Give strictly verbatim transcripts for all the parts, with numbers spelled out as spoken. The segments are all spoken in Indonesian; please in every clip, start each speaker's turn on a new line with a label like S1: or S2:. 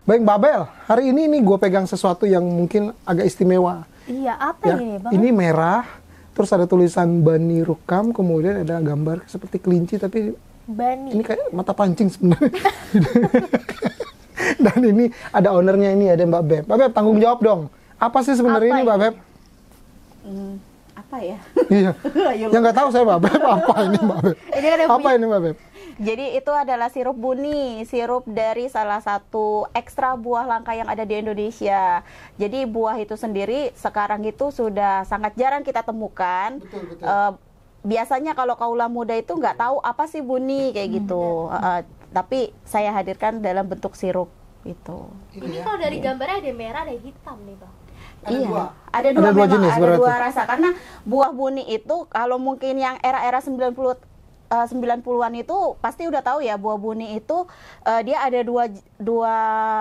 S1: Baik Mbak Bel, hari ini nih gue pegang sesuatu yang mungkin agak istimewa.
S2: Iya, apa
S1: Ya,
S2: ini Bang?
S1: ini merah, terus ada tulisan Bani Rukam, kemudian ada gambar seperti kelinci, tapi
S2: Bani.
S1: ini kayak mata pancing sebenarnya. Dan ini ada ownernya, ini ada Mbak Beb. Mbak Beb, tanggung jawab dong. Apa sih sebenarnya
S2: Apa
S1: ini Mbak
S2: ini?
S1: Beb?
S2: Hmm, apa ya?
S1: Iya. Yang nggak tahu saya Mbak Beb, apa ini Mbak Beb?
S2: Ini kan yang
S1: Apa
S2: punya-
S1: ini Mbak Beb?
S3: Jadi itu adalah sirup buni, sirup dari salah satu ekstra buah langka yang ada di Indonesia. Jadi buah itu sendiri sekarang itu sudah sangat jarang kita temukan.
S1: Betul, betul.
S3: Eh, biasanya kalau kaula muda itu nggak tahu apa sih buni kayak gitu. Eh, tapi saya hadirkan dalam bentuk sirup itu.
S2: Ini
S1: ya.
S2: kalau dari gambarnya ada merah, ada hitam nih Bang.
S1: Ada
S3: iya,
S1: dua.
S3: ada dua,
S1: Ada dua
S3: memang,
S1: jenis
S3: ada
S1: berarti.
S3: dua rasa. Karena buah buni itu kalau mungkin yang era-era sembilan puluh eh, sembilan puluhan itu pasti udah tahu ya, buah buni itu eh, dia ada dua dua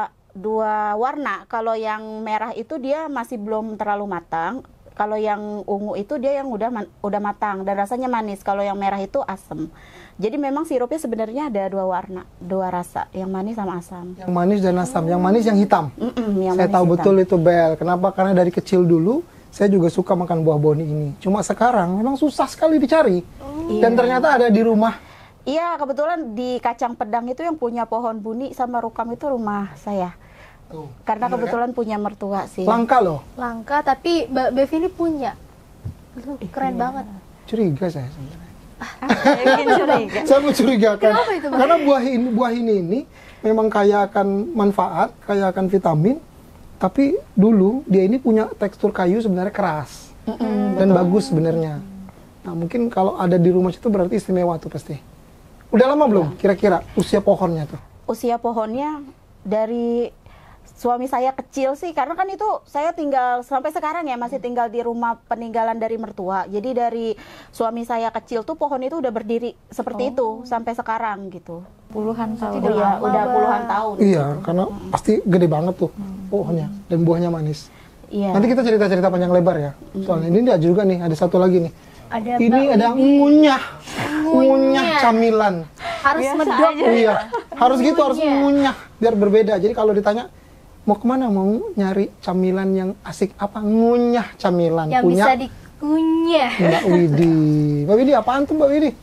S3: dua warna. Kalau yang merah itu dia masih belum terlalu matang. Kalau yang ungu itu dia yang udah man- udah matang dan rasanya manis. Kalau yang merah itu asam. Jadi memang sirupnya sebenarnya ada dua warna, dua rasa, yang manis sama asam.
S1: Yang manis dan asam. Yang manis yang hitam.
S3: Mm-mm, yang
S1: Saya
S3: manis
S1: tahu
S3: hitam.
S1: betul itu Bel. Kenapa? Karena dari kecil dulu saya juga suka makan buah boni ini. Cuma sekarang memang susah sekali dicari. Dan
S3: Iya.
S1: ternyata ada di rumah.
S3: Iya, kebetulan di Kacang Pedang itu yang punya pohon buni sama rukam itu rumah saya.
S1: Tuh,
S3: Karena
S1: bener
S3: kebetulan punya mertua sih.
S1: kan? Langka loh.
S2: Langka, tapi Mbak Bev ini punya. Lu keren
S3: iya.
S2: banget.
S1: Curiga saya sebenarnya.
S3: Mungkin curiga.
S1: Saya mencurigakan.
S2: Kenapa itu, Bang?
S1: Karena buah ini, buah ini ini memang kaya akan manfaat, kaya akan vitamin. Tapi dulu dia ini punya tekstur kayu sebenarnya keras. Dan bagus sebenarnya. Nah mungkin kalau ada di rumah itu berarti istimewa tuh pasti. Udah lama belum kira-kira usia pohonnya tuh?
S3: Usia pohonnya dari suami saya kecil sih, karena kan itu saya tinggal sampai sekarang ya masih tinggal di rumah peninggalan dari mertua. Jadi dari suami saya kecil tuh pohon itu udah berdiri seperti itu sampai sekarang gitu.
S4: Puluhan tahun.
S2: Udah
S3: Iya,
S2: lama,
S3: udah
S2: Bang.
S3: puluhan tahun.
S1: Iya, karena pasti gede banget tuh pohonnya dan buahnya manis.
S3: Iya.
S1: Nanti kita cerita-cerita panjang lebar ya. Soalnya ini dia juga nih, ada satu lagi nih.
S2: Ada
S1: Ini
S2: Mbak
S1: ada
S2: Widi.
S1: ngunyah, ngunyah
S2: Ngunyah.
S1: camilan.
S2: Harus
S3: Biasa
S2: medok.
S3: aja.
S1: Iya, harus gitu, harus
S2: Ngunyah.
S1: ngunyah biar berbeda. Jadi kalau ditanya mau kemana, mau nyari camilan yang asik apa? Ngunyah camilan
S2: Yang
S1: punya
S2: bisa dikunyah.
S1: Mbak Widi. Mbak Widi, apaan tuh Mbak Widi?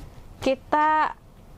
S4: Kita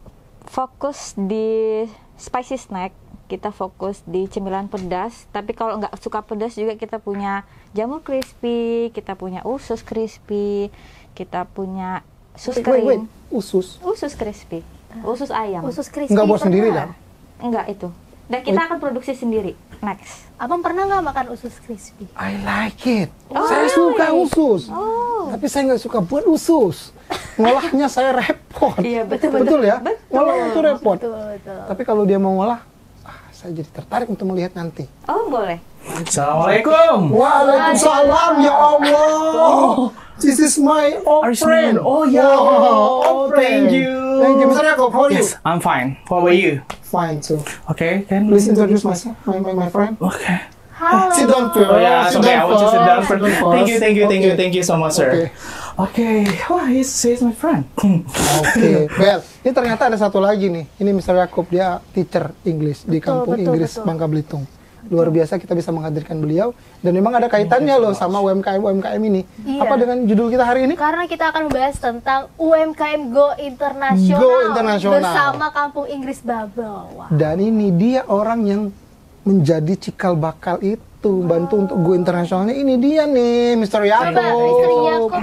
S4: fokus di spicy snack, kita fokus di cemilan pedas. Tapi kalau nggak suka pedas juga kita punya jamur crispy, kita punya usus crispy, kita punya sus
S1: Wait, wait, wait.
S4: kering,
S1: Usus.
S4: usus crispy, usus ayam.
S2: Usus crispy.
S1: Nggak buat sendiri
S2: pernah.
S1: dah.
S4: Enggak itu. Dan kita akan produksi sendiri. Next.
S2: Abang pernah nggak makan usus crispy?
S1: I like it. saya suka usus. Tapi saya nggak suka buat usus. Ngolahnya saya repot.
S4: Iya, betul,
S1: Betul ya?
S4: betul.
S1: Ngolahnya itu repot.
S2: Betul, betul.
S1: Tapi kalau dia mau ngolah, ah, saya jadi tertarik untuk melihat nanti.
S4: Oh, boleh.
S5: Assalamualaikum.
S1: Waalaikumsalam ya Allah. This is my old friend.
S5: Arsman. Oh yeah.
S1: Wow, old friend.
S5: Thank you.
S1: Thank you, Mister Jacob. How are you?
S5: Yes, I'm fine. What about you?
S1: Fine too.
S5: Okay, can
S1: Please introduce myself, my, my, my friend.
S5: Okay.
S2: Halo.
S1: Sit down first.
S5: Oh yeah,
S1: sit
S5: okay. I
S1: down
S5: will just sit down
S1: first.
S5: first.
S1: Sit down
S5: Thank you, thank you, thank you,
S1: Okay.
S5: thank you so much, sir.
S1: Okay.
S5: Okay. Oh, he's, he's my friend.
S1: Oke, Bel. Ini ternyata ada satu lagi nih. Ini Mister Jacob, dia teacher English di
S2: Betul,
S1: kampung
S2: betul,
S1: Inggris
S2: betul.
S1: Bangka Belitung. Luar biasa kita bisa menghadirkan beliau dan memang ada kaitannya loh sama U M K M U M K M ini.
S2: Iya.
S1: Apa dengan judul kita hari ini?
S2: Karena kita akan membahas tentang U M K M Go Internasional,
S1: Go Internasional.
S2: bersama Kampung Inggris Bubble. Wah.
S1: Dan ini dia orang yang menjadi cikal bakal itu, bantu untuk Go Internasionalnya. Ini dia nih, Mister
S2: Coba Mister
S1: Jacob.
S2: Jacob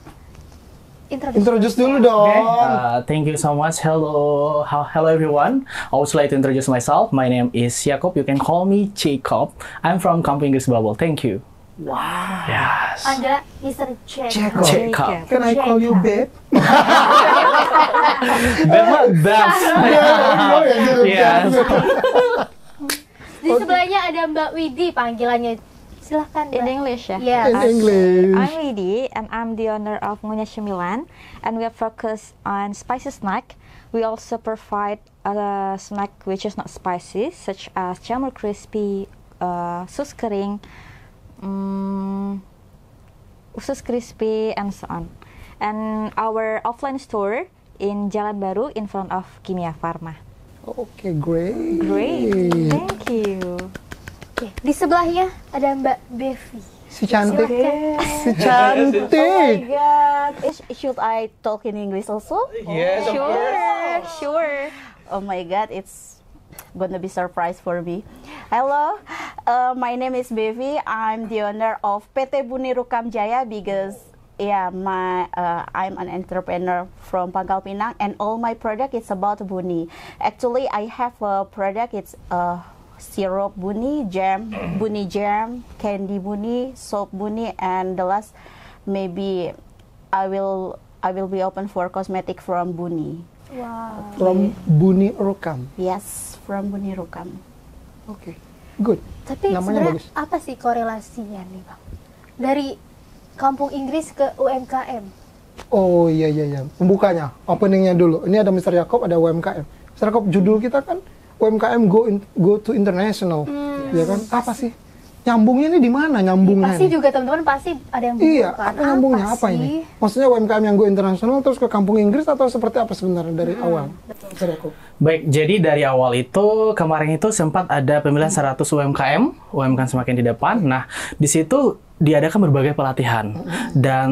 S2: introduce.
S1: Introduce dulu dong.
S5: Okay. Uh, thank you so much. Hello, how, hello everyone. I would like to introduce myself. My name is Jacob. You can call me Jacob. I'm from Kampung Inggris Bubble. Thank you.
S1: Wow.
S5: Yes.
S2: Anda Mister Jacob.
S1: Jacob.
S5: Jacob.
S1: Can I call you babe?
S5: Beth. Beth.
S1: Oh, ya, gitu.
S5: Yes.
S2: Di sebelahnya ada Mbak Widi panggilannya. Silahkan
S4: In
S2: Mbak.
S4: English ya?
S2: Yes.
S1: In English.
S4: I'm Widi and I'm the owner of Ngunyah Cemilan and we are focused on spicy snack. We also provide a snack which is not spicy such as jamur crispy, uh, sus kering, um, usus crispy and so on. And our offline store in Jalan Baru in front of Kimia Farma.
S1: Oke, great.
S4: Great. Thank you.
S2: Oke, di sebelahnya ada Mbak Bevi.
S1: Si cantik.
S2: Silakan.
S1: Si
S3: Oh my
S1: cantik.
S3: god. Is- Should I talk in English also?
S5: Yes, of
S4: Sure, sure.
S3: Oh my god, it's gonna be surprise for me. Hello, uh, my name is Bevi. I'm the owner of P T Buni Rukam Jaya because yeah, my uh, I'm an entrepreneur from Pangkal Pinang and all my product is about Buni. Actually, I have a product. It's uh, syrup Buni, jam, Buni jam, candy Buni, soap Buni, and the last maybe I will I will be open for cosmetic from Buni.
S2: Wow.
S1: From Buni Rukam.
S3: Yes, from Buni Rukam.
S1: Oke, good.
S2: Tapi
S1: Namanya
S2: sebenarnya
S1: bagus.
S2: apa sih korelasinya nih Bang? Dari kampung Inggris ke U M K M.
S1: Oh iya iya iya. Pembukanya, openingnya dulu. Ini ada mister Yakob, ada U M K M. mister Yakob, judul kita kan U M K M go in, go to international. Ya kan? Apa sih? Nyambungnya ini di mana nyambungnya?
S2: Pasti
S1: nih?
S2: juga teman-teman pasti ada yang
S1: Iya,
S2: bingung kan.
S1: apa nyambungnya apa,
S2: sih?
S1: ini? Maksudnya U M K M yang go internasional terus ke kampung Inggris atau seperti apa sebenarnya dari
S2: Hmm,
S1: awal? mister Yakob.
S5: Baik, jadi dari awal itu kemarin itu sempat ada pemilihan seratus U M K M, U M K M semakin di depan. Nah, di situ diadakan berbagai pelatihan dan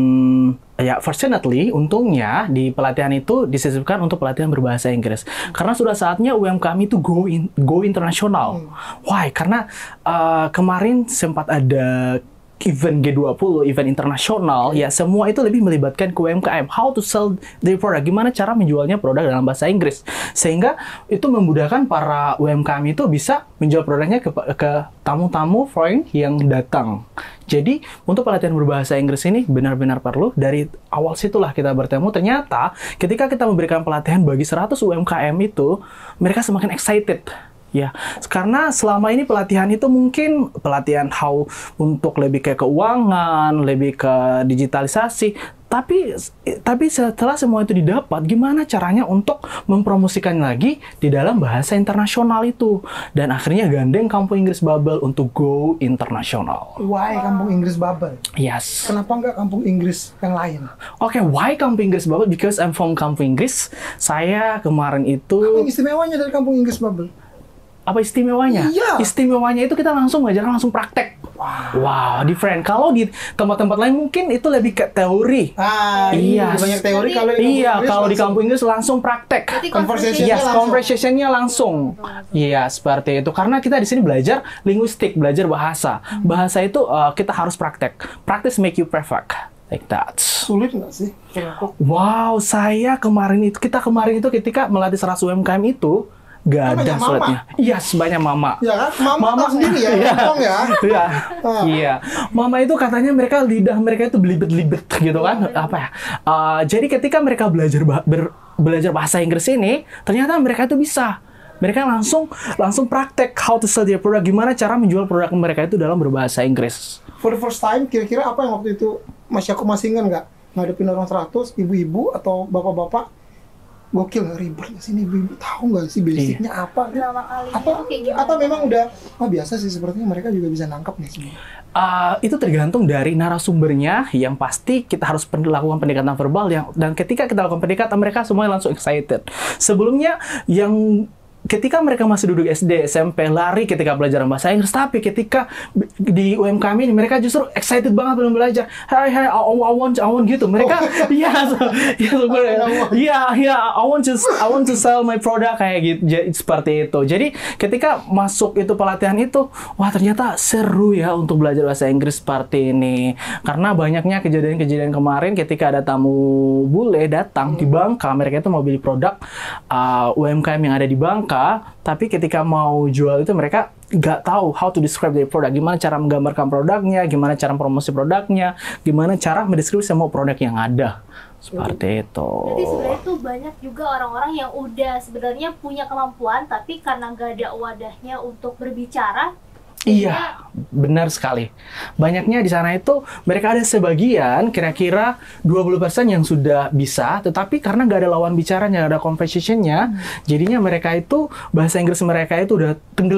S5: ya fortunately untungnya di pelatihan itu disisipkan untuk pelatihan berbahasa Inggris karena sudah saatnya U M K M itu go in, go internasional. Why? Karena uh, kemarin sempat ada event G dua puluh, event internasional, ya semua itu lebih melibatkan ke U M K M. How to sell their product, gimana cara menjualnya produk dalam bahasa Inggris. Sehingga itu memudahkan para U M K M itu bisa menjual produknya ke, ke tamu-tamu foreign yang datang. Jadi, untuk pelatihan berbahasa Inggris ini benar-benar perlu. Dari awal situlah kita bertemu. Ternyata, ketika kita memberikan pelatihan bagi seratus U M K M itu, mereka semakin excited. Ya, karena selama ini pelatihan itu mungkin pelatihan how untuk lebih ke keuangan, lebih ke digitalisasi. Tapi tapi setelah semua itu didapat, gimana caranya untuk mempromosikan lagi di dalam bahasa internasional itu? Dan akhirnya gandeng Kampung Inggris Bubble untuk go internasional.
S1: Why kampung Inggris Bubble?
S5: Yes.
S1: Kenapa nggak kampung Inggris yang lain?
S5: Oke, okay, why Kampung Inggris Bubble? Because I'm from Kampung Inggris. Saya kemarin
S1: Apa
S5: itu
S1: yang istimewanya dari kampung Inggris Bubble?
S5: apa istimewanya?
S1: Iya.
S5: Istimewanya itu kita langsung ngajarkan langsung praktek. Wow, wow different. Kalau di tempat-tempat lain mungkin itu lebih ke teori.
S1: Ah,
S5: Iya.
S1: lebih banyak teori kalau di kampung
S5: Iya,
S1: Inggris
S5: kalau di
S1: langsung.
S5: kampung Inggris langsung praktek.
S2: Berarti
S1: Conversation.
S5: Yes,
S1: langsung.
S5: conversation-nya langsung. Iya, seperti itu. Karena kita di sini belajar linguistik, belajar bahasa. Bahasa itu uh, kita harus praktek. Practice make you perfect. Like that.
S1: Sulit nggak sih? mister Yakob?
S5: Wow, saya kemarin itu, kita kemarin itu ketika melatih seratus U M K M itu, gak
S1: Kan
S5: ada
S1: banyak mama.
S5: sulitnya. Iya, sebanyak mama.
S1: Ya kan? Mama, tahu sendiri ya,
S5: Iya.
S1: ngomong ya.
S5: Iya.
S1: Ah.
S5: Iya. Mama itu katanya mereka lidah mereka itu belibet-libet gitu kan. Apa ya? Uh, jadi ketika mereka belajar bah- ber- belajar bahasa Inggris ini, ternyata mereka itu bisa. Mereka langsung langsung praktek how to sell their product, gimana cara menjual produk mereka itu dalam berbahasa Inggris.
S1: For the first time, kira-kira apa yang waktu itu Mas Yakob masih ingat nggak? Ngadepin orang seratus, ibu-ibu atau bapak-bapak? Gokil nggak, ribet nggak sih ini ibu-ibu? Tahu nggak sih basicnya apa?
S2: Pertama kali
S1: Apa,
S2: itu kayak gimana?
S1: atau memang udah, oh biasa sih sepertinya mereka juga bisa nangkep nih semua.
S5: Uh, itu tergantung dari narasumbernya, yang pasti kita harus pen- lakukan pendekatan verbal yang, dan ketika kita lakukan pendekatan mereka semuanya langsung excited. Sebelumnya yang ketika mereka masih duduk S D, S M P, lari ketika belajar bahasa Inggris, tapi ketika b- di U M K M ini mereka justru excited banget belum belajar. Hai hai, I, I want, I want gitu. Mereka, iya, so- iya, so- iya, iya, I want to, I want to sell my product kayak gitu, J- seperti itu. Jadi ketika masuk itu pelatihan itu, wah ternyata seru ya untuk belajar bahasa Inggris seperti ini. Karena banyaknya kejadian-kejadian kemarin ketika ada tamu bule datang di Bangka, mereka itu mau beli produk uh, U M K M yang ada di Bangka. Tapi ketika mau jual itu mereka nggak tahu how to describe their product, gimana cara menggambarkan produknya, gimana cara promosi produknya, gimana cara mendeskripsi semua produk yang ada. Seperti itu.
S2: Berarti sebenarnya tuh banyak juga orang-orang yang udah sebenarnya punya kemampuan tapi karena nggak ada wadahnya untuk berbicara.
S5: Iya, benar sekali. Banyaknya di sana itu mereka ada sebagian kira-kira dua puluh persen yang sudah bisa, tetapi karena nggak ada lawan bicaranya, nggak ada conversation-nya, jadinya mereka itu bahasa Inggris mereka itu udah tenggelam.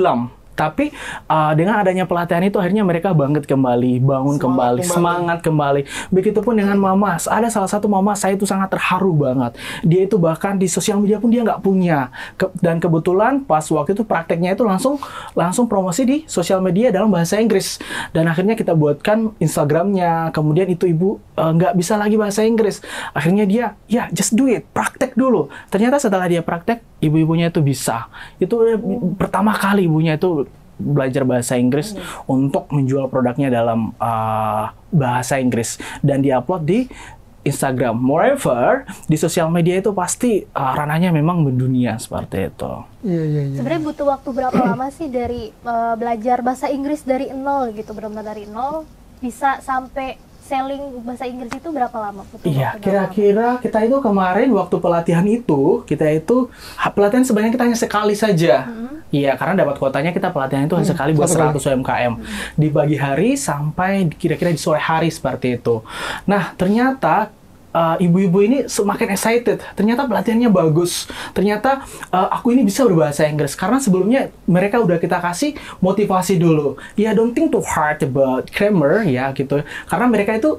S5: Tapi uh, dengan adanya pelatihan itu akhirnya mereka bangkit kembali, bangun
S1: Semangat
S5: kembali,
S1: kembali.
S5: semangat kembali. Begitupun dengan mama. Ada salah satu mama saya itu sangat terharu banget. Dia itu bahkan di sosial media pun dia nggak punya. Ke- dan kebetulan pas waktu itu prakteknya itu langsung langsung promosi di sosial media dalam bahasa Inggris. Dan akhirnya kita buatkan Instagramnya. Kemudian itu ibu uh, nggak bisa lagi bahasa Inggris. Akhirnya dia, ya just do it, praktek dulu. Ternyata setelah dia praktek, ibu-ibunya itu bisa. Itu uh, pertama kali ibunya itu belajar bahasa Inggris hmm. untuk menjual produknya dalam uh, bahasa Inggris dan diupload di Instagram. Moreover, di sosial media itu pasti uh, ranahnya memang mendunia seperti itu.
S1: Iya, iya, iya.
S2: Sebenarnya butuh waktu berapa lama sih dari uh, belajar bahasa Inggris dari nol gitu, benar-benar dari nol bisa sampai selling bahasa Inggris itu berapa lama? Butuh
S5: Iya,
S2: waktu berapa
S5: kira-kira kita itu kemarin waktu pelatihan itu, kita itu ha- pelatihan sebenarnya kita hanya sekali saja. Iya, karena dapat kuotanya kita pelatihan itu hanya
S1: Hmm,
S5: sekali buat
S1: satu kali.
S5: seratus U M K M. Di pagi hari sampai kira-kira di sore hari seperti itu. Nah, ternyata uh, ibu-ibu ini semakin excited. Ternyata pelatihannya bagus. Ternyata uh, aku ini bisa berbahasa Inggris. Karena sebelumnya mereka udah kita kasih motivasi dulu. Ya, don't think too hard about grammar ya gitu. Karena mereka itu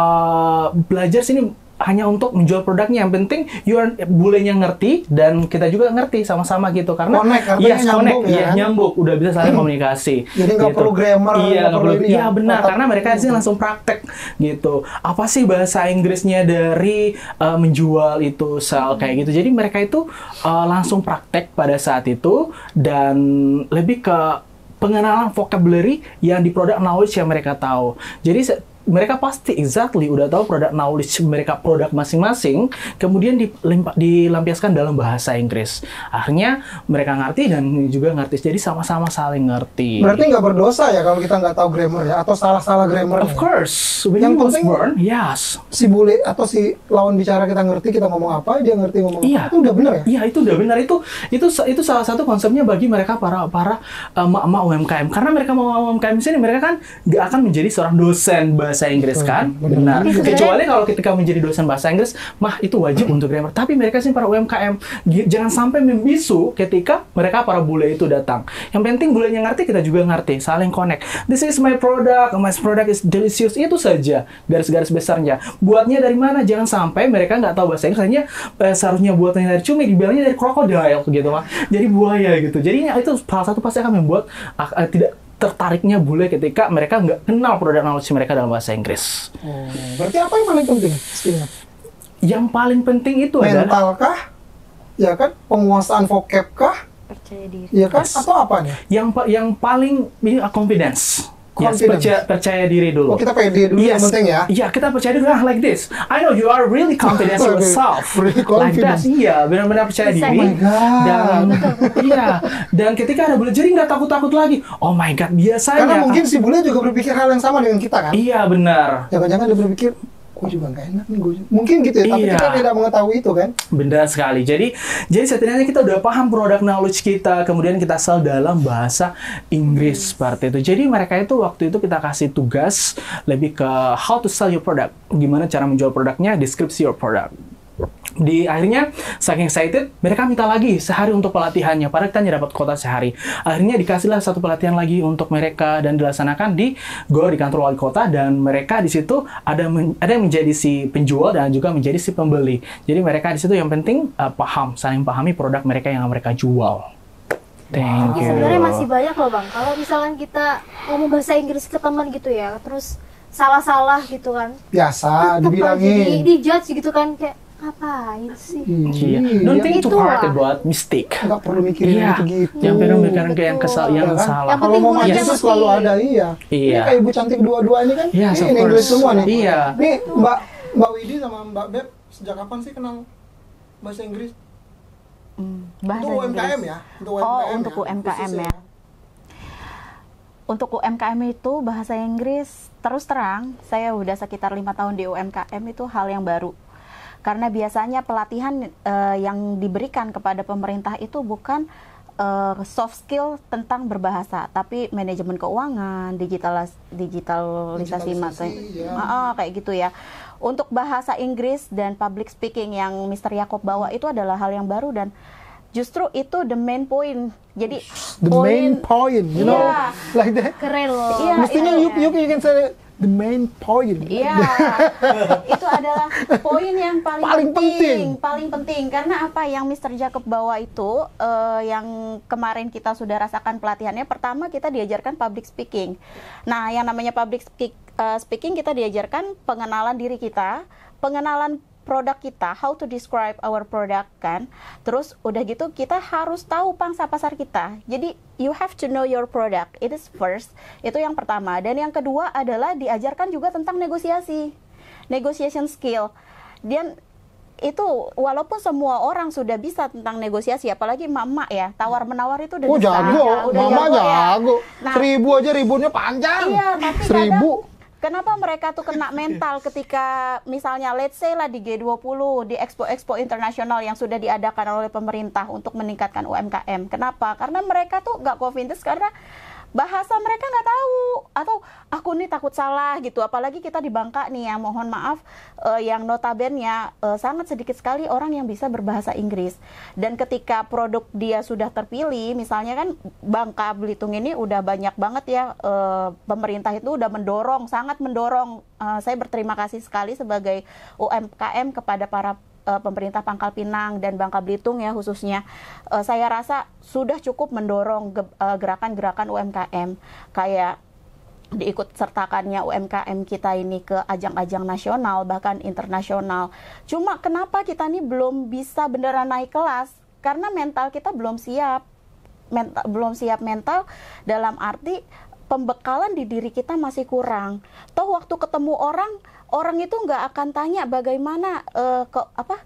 S5: uh, belajar sini hanya untuk menjual produknya. Yang penting you are, bulenya ngerti dan kita juga ngerti sama-sama gitu. Karena
S1: Connect, artinya
S5: yes,
S1: nyambung
S5: connect,
S1: ya
S5: iya,
S1: kan?
S5: nyambung, udah bisa saling komunikasi.
S1: Jadi nggak
S5: gitu.
S1: perlu grammar,
S5: Iya,
S1: nggak
S5: nggak
S1: perlu
S5: perlu.
S1: ini
S5: Iya
S1: ya?
S5: benar,
S1: Otak.
S5: karena mereka sih langsung praktek gitu. Apa sih bahasa Inggrisnya dari uh, menjual itu sel kayak gitu. Jadi mereka itu uh, langsung praktek pada saat itu dan lebih ke pengenalan vocabulary yang di product knowledge yang mereka tahu. Jadi se- mereka pasti exactly udah tahu produk knowledge mereka, produk masing-masing, kemudian dilimpa- dilampiaskan dalam bahasa Inggris. Akhirnya mereka ngerti dan juga ngerti, jadi sama-sama saling ngerti.
S1: Berarti nggak berdosa ya kalau kita nggak tahu grammar ya, atau salah-salah grammar.
S5: Of course, when
S1: Yang
S5: you was
S1: penting-
S5: born, yes.
S1: Si bule atau si lawan bicara kita ngerti, kita ngomong apa, dia ngerti ngomong
S5: Iya,
S1: apa, itu udah bener ya?
S5: Iya, itu udah benar. Itu itu itu salah satu konsepnya bagi mereka para para uh, emak-emak U M K M. Karena mereka mau U M K M di sini, mereka kan nggak akan menjadi seorang dosen bahasa Inggris kan?
S1: Betul,
S5: Benar.
S1: benar.
S5: Kecuali kalau ketika menjadi dosen bahasa Inggris, mah itu wajib untuk grammar. Tapi mereka sih para U M K M gi- jangan sampai membisu ketika mereka para bule itu datang. Yang penting bulenya ngerti, kita juga ngerti, saling connect. This is my product, my product is delicious. Itu saja garis-garis besarnya. Buatnya dari mana? Jangan sampai mereka nggak tahu bahasa Inggris, hanya eh, seharusnya buatnya dari cumi, dibilangnya dari krokodil gitu mah. Jadi buaya gitu. Jadi itu salah satu pasti akan membuat uh, uh, tidak tertariknya bule ketika mereka nggak kenal produk knowledge mereka dalam bahasa Inggris.
S1: Oh, berarti apa yang paling penting? skillnya?
S5: Yang paling penting itu adalah
S1: Mental kah? Ya kan? Penguasaan vocab kah?
S4: Percaya diri.
S1: Ya kan?
S5: Yes.
S1: Atau apa nih?
S5: yang pa- yang paling ini uh, confidence. Yes,
S1: Confidence.
S5: percaya, percaya diri dulu.
S1: Oh, kita pede dulu yang penting ya?
S5: Iya, kita percaya diri ah, like this. I know you are really confident in yourself.
S1: Really
S5: Like that.
S1: confident.
S5: Iya, benar-benar percaya
S2: Bisa.
S5: diri.
S1: Oh my God.
S5: Dan iya, dan ketika ada bule jadi nggak takut-takut lagi. Oh my God, biasanya.
S1: Karena mungkin si bule juga berpikir hal yang sama dengan kita kan?
S5: Iya, benar.
S1: Jangan-jangan dia berpikir, gue juga nggak enak nih, gue juga. Mungkin gitu ya, tapi
S5: Iya.
S1: kita tidak mengetahui itu kan?
S5: Benar sekali. Jadi, jadi setidaknya kita udah paham produk knowledge kita, kemudian kita sell dalam bahasa Inggris seperti itu. Jadi mereka itu waktu itu kita kasih tugas lebih ke how to sell your product, gimana cara menjual produknya, deskripsi your product. Di akhirnya saking excited mereka minta lagi sehari untuk pelatihannya, padahal kita hanya dapat kuota sehari. Akhirnya dikasihlah satu pelatihan lagi untuk mereka dan dilaksanakan di Gor di kantor wali kota, dan mereka di situ ada men- ada yang menjadi si penjual dan juga menjadi si pembeli. Jadi mereka di situ yang penting uh, paham, saling pahami produk mereka yang mereka jual. Thank
S2: Ini
S5: you.
S2: sebenarnya masih banyak loh bang. Kalau misalkan kita ngomong bahasa Inggris ke teman gitu ya, terus salah-salah gitu kan,
S1: Biasa,
S2: tetep aja di,
S1: dibilangin.
S2: di judge gitu kan, kayak ngapain sih?
S5: Iya. Don't think too
S2: Itulah.
S5: hard about mistake.
S1: Nggak perlu mikirin
S5: Iya.
S1: gitu-gitu.
S5: Yang perlu mikirin ke yang
S2: Betul.
S5: kesal, yang
S1: Ya kan?
S5: salah.
S2: Yang
S1: Kalau
S2: penting
S1: mau
S2: bulenya
S1: maju
S2: ngerti.
S1: selalu ada, iya.
S5: Iya.
S1: Ini kayak ibu cantik dua-dua ini kan?
S5: Yes, of
S1: ini Inggris
S5: course.
S1: semua nih.
S5: Iya.
S1: Nih Mbak Mbak Widi sama Mbak Beb sejak kapan sih kenal bahasa Inggris?
S3: Hmm, bahasa
S1: Untuk U M K M
S3: Inggris.
S1: ya? Untuk
S3: Oh, untuk U M K M
S1: khususnya.
S3: ya. Untuk U M K M itu bahasa Inggris, terus terang saya udah sekitar lima tahun di U M K M, itu hal yang baru. Karena biasanya pelatihan eh, yang diberikan kepada pemerintah itu bukan eh, soft skill tentang berbahasa, tapi manajemen keuangan, digitalis digitalisasi,
S1: Digitalisasi, ya.
S3: Ah, ah, kayak gitu ya. Untuk bahasa Inggris dan public speaking yang Mister Yakob bawa itu adalah hal yang baru, dan justru itu the main point. Jadi
S1: The main point, you know,
S3: Iya.
S1: like that.
S2: Keren loh.
S3: Iya,
S1: Mestinya
S3: itu
S1: you, you, you can say the main point.
S3: Iya, itu adalah poin yang paling,
S1: Paling penting.
S3: penting, paling penting. Karena apa yang mister Jacob bawa itu, eh, yang kemarin kita sudah rasakan pelatihannya. Pertama kita diajarkan public speaking. Nah, yang namanya public speak, eh, speaking kita diajarkan pengenalan diri kita, pengenalan produk kita, how to describe our product kan. Terus udah gitu kita harus tahu pangsa pasar kita. Jadi you have to know your product. It is first. Itu yang pertama. Dan yang kedua adalah diajarkan juga tentang negosiasi. Negotiation skill. Dan itu walaupun semua orang sudah bisa tentang negosiasi, apalagi emak-emak ya, tawar menawar itu udah
S1: Oh
S3: bisa.
S1: jago,
S3: udah
S1: mama
S3: jago ya.
S1: jago.
S3: Nah,
S1: Seribu aja ributnya panjang.
S3: Iya, tapi
S1: Seribu.
S3: kadang kenapa mereka tuh kena mental ketika misalnya let's say lah di G dua puluh, di expo-expo internasional yang sudah diadakan oleh pemerintah untuk meningkatkan U M K M. Kenapa? Karena mereka tuh nggak confidence karena bahasa mereka nggak tahu, atau aku nih takut salah gitu. Apalagi kita di Bangka nih ya, mohon maaf, eh, yang notabene eh, sangat sedikit sekali orang yang bisa berbahasa Inggris. Dan ketika produk dia sudah terpilih, misalnya kan Bangka Belitung ini udah banyak banget ya, eh, pemerintah itu udah mendorong, sangat mendorong. Eh, saya berterima kasih sekali sebagai U M K M kepada para uh, pemerintah Pangkal Pinang dan Bangka Belitung ya khususnya, uh, saya rasa sudah cukup mendorong ge- uh, gerakan-gerakan U M K M, kayak diikut sertakannya U M K M kita ini ke ajang-ajang nasional bahkan internasional. Cuma kenapa kita ini belum bisa beneran naik kelas? Karena mental kita belum siap. Mental, belum siap mental dalam arti pembekalan di diri kita masih kurang. Toh waktu ketemu orang, orang itu nggak akan tanya bagaimana uh, ke apa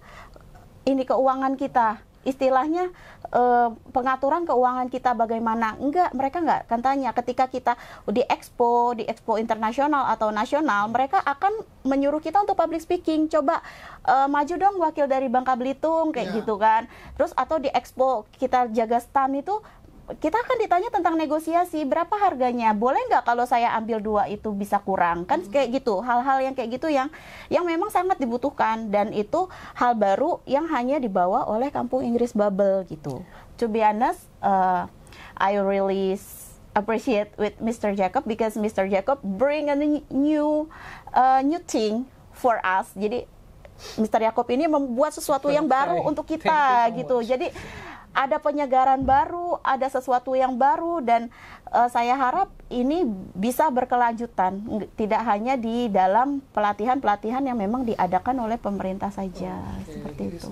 S3: ini keuangan kita, istilahnya uh, pengaturan keuangan kita bagaimana. Enggak, mereka nggak akan tanya. Ketika kita di expo, di expo internasional atau nasional, mereka akan menyuruh kita untuk public speaking. Coba uh, maju dong wakil dari Bangka Belitung kayak
S1: Yeah.
S3: gitu kan. Terus atau di expo kita jaga stand itu, kita akan ditanya tentang negosiasi, berapa harganya, boleh nggak kalau saya ambil dua itu bisa kurang, kan kayak gitu, hal-hal yang kayak gitu yang yang memang sangat dibutuhkan, dan itu hal baru yang hanya dibawa oleh Kampung Inggris Bubble gitu. To be honest, uh, I really appreciate with mister Jacob because mister Jacob bring a new uh, new thing for us. Jadi mister Jacob ini membuat sesuatu yang baru untuk kita gitu. Jadi ada penyegaran baru, ada sesuatu yang baru, dan uh, saya harap ini bisa berkelanjutan, tidak hanya di dalam pelatihan-pelatihan yang memang diadakan oleh pemerintah saja, okay, seperti itu.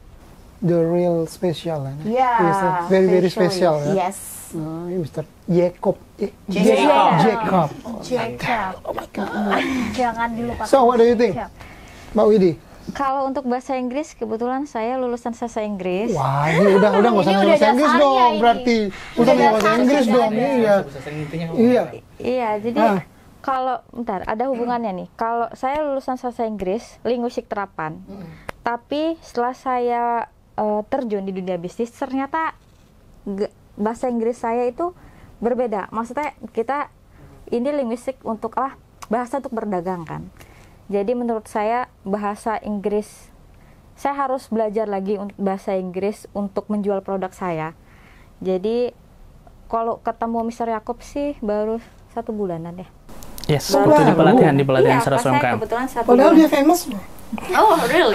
S1: The real special, eh?
S3: Yeah,
S1: Yes, very very special, ya.
S3: Yes.
S1: Nah, ini mister Jacob. Eh,
S3: Jacob.
S1: Jacob.
S3: Jacob.
S1: Oh my God.
S2: Jangan dilupakan.
S1: So, what do you think,
S2: Siap.
S1: Mbak Widi?
S4: Kalau untuk bahasa Inggris, kebetulan saya lulusan sastra Inggris.
S1: Wah, ini udah udah nggak usah
S2: Ini
S1: ngomong
S2: udah
S1: bahasa Inggris
S2: dasarnya
S1: dong,
S2: ini.
S1: berarti
S2: Udah
S1: usah ngomong bahasa
S2: dasarnya
S1: Inggris
S2: udah
S1: dong,
S2: ada.
S1: iya, iya,
S4: Iya, jadi
S1: Ah.
S4: kalau bentar ada hubungannya nih. Kalau saya lulusan sastra Inggris, linguistik terapan. Tapi setelah saya eh, terjun di dunia bisnis, ternyata ge- bahasa Inggris saya itu berbeda. Maksudnya kita ini linguistik untuk apa? Bahasa untuk berdagang kan. Jadi menurut saya bahasa Inggris, saya harus belajar lagi untuk bahasa Inggris untuk menjual produk saya. Jadi kalau ketemu mister Jacob sih baru satu bulanan ya.
S5: Yes,
S1: Oh,
S5: waktu di
S1: baru.
S5: pelatihan di pelatihan
S4: Iya,
S5: seratus
S4: pas
S5: U M K
S4: saya
S5: M.
S4: kebetulan satu
S1: Padahal dia
S4: bulan.
S1: famous loh.
S4: Oh really?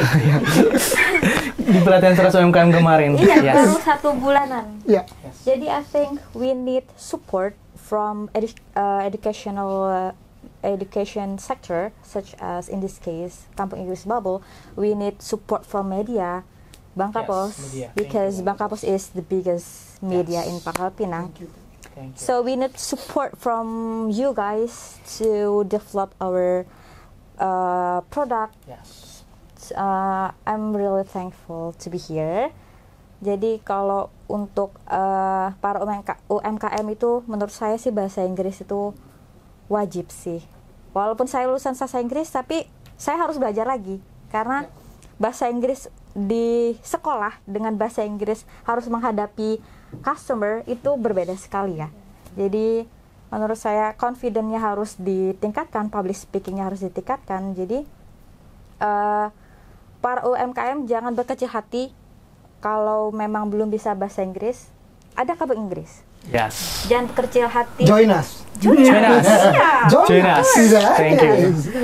S5: Di pelatihan seratus U M K M kemarin.
S4: Iya,
S5: Yes.
S4: baru satu bulanan.
S1: Iya.
S4: Jadi I think we need support from edu- uh, educational uh, education sector, such as in this case Kampung Inggris Bubble. We need support from media, Bangka
S5: Yes,
S4: Pos,
S5: media. Thank
S4: because
S5: you.
S4: Bangka Pos is the biggest media
S5: Yes.
S4: in Pangkal Pinang.
S5: Thank you.
S4: So we need support from you guys to develop our uh, product.
S5: Yes.
S4: Uh, I'm really thankful to be here. Jadi kalau untuk uh, para U M K U M K M itu menurut saya sih bahasa Inggris itu wajib sih. Walaupun saya lulusan sastra Inggris, tapi saya harus belajar lagi karena bahasa Inggris di sekolah dengan bahasa Inggris harus menghadapi customer itu berbeda sekali ya. Jadi menurut saya confidence-nya harus ditingkatkan, public speaking-nya harus ditingkatkan. Jadi uh, para U M K M jangan berkecil hati kalau memang belum bisa bahasa Inggris, ada kabel Inggris.
S5: Yes.
S4: Jangan kecil hati.
S1: Join us.
S5: Join us.
S1: Join
S5: Join us.
S1: us.
S5: Thank you.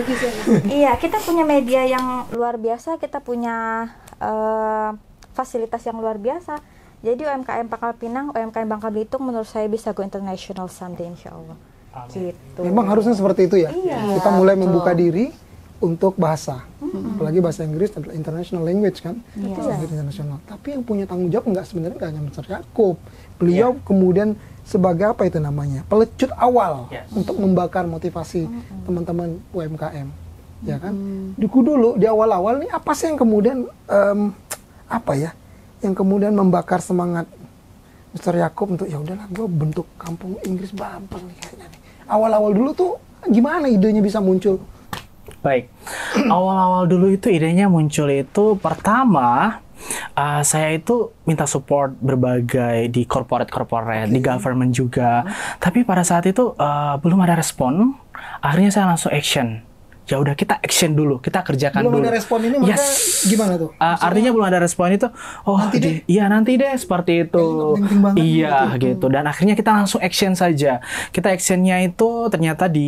S4: Iya, kita punya media yang luar biasa, kita punya uh, fasilitas yang luar biasa. Jadi U M K M Pangkal Pinang, U M K M Bangka Belitung menurut saya bisa go international someday insya Allah. Gitu.
S1: Memang harusnya seperti itu ya.
S4: Iya,
S1: Kita mulai
S3: betul.
S1: membuka diri untuk bahasa, mm-hmm. apalagi bahasa Inggris adalah international language kan,
S4: Iya.
S1: language internasional. Tapi yang punya tanggung jawab nggak sebenarnya nggak hanya Mister Yaakob, beliau kemudian sebagai apa itu namanya pelecut awal
S5: Yes.
S1: untuk membakar motivasi mm-hmm. teman-teman U M K M, ya kan? Duku dulu di awal-awal nih apa sih yang kemudian em, apa ya, yang kemudian membakar semangat Mister Yaakob untuk ya udahlah gue bentuk kampung Inggris Babel nih kayaknya nih. Awal-awal dulu tuh gimana idenya bisa muncul?
S5: Baik, awal-awal dulu itu idenya muncul itu pertama uh, saya itu minta support berbagai di corporate-corporate, di government juga. Tapi pada saat itu uh, belum ada respon, akhirnya saya langsung action. Ya udah kita action dulu, kita kerjakan
S1: Belum
S5: dulu.
S1: ada respon ini maka
S5: Yes.
S1: gimana tuh?
S5: Uh, artinya belum ada respon itu, oh
S1: Nanti deh.
S5: di- iya nanti deh seperti itu.
S1: Kayaknya nggak penting banget
S5: Iya
S1: gitu.
S5: gitu. Dan akhirnya kita langsung action saja. Kita actionnya itu ternyata di,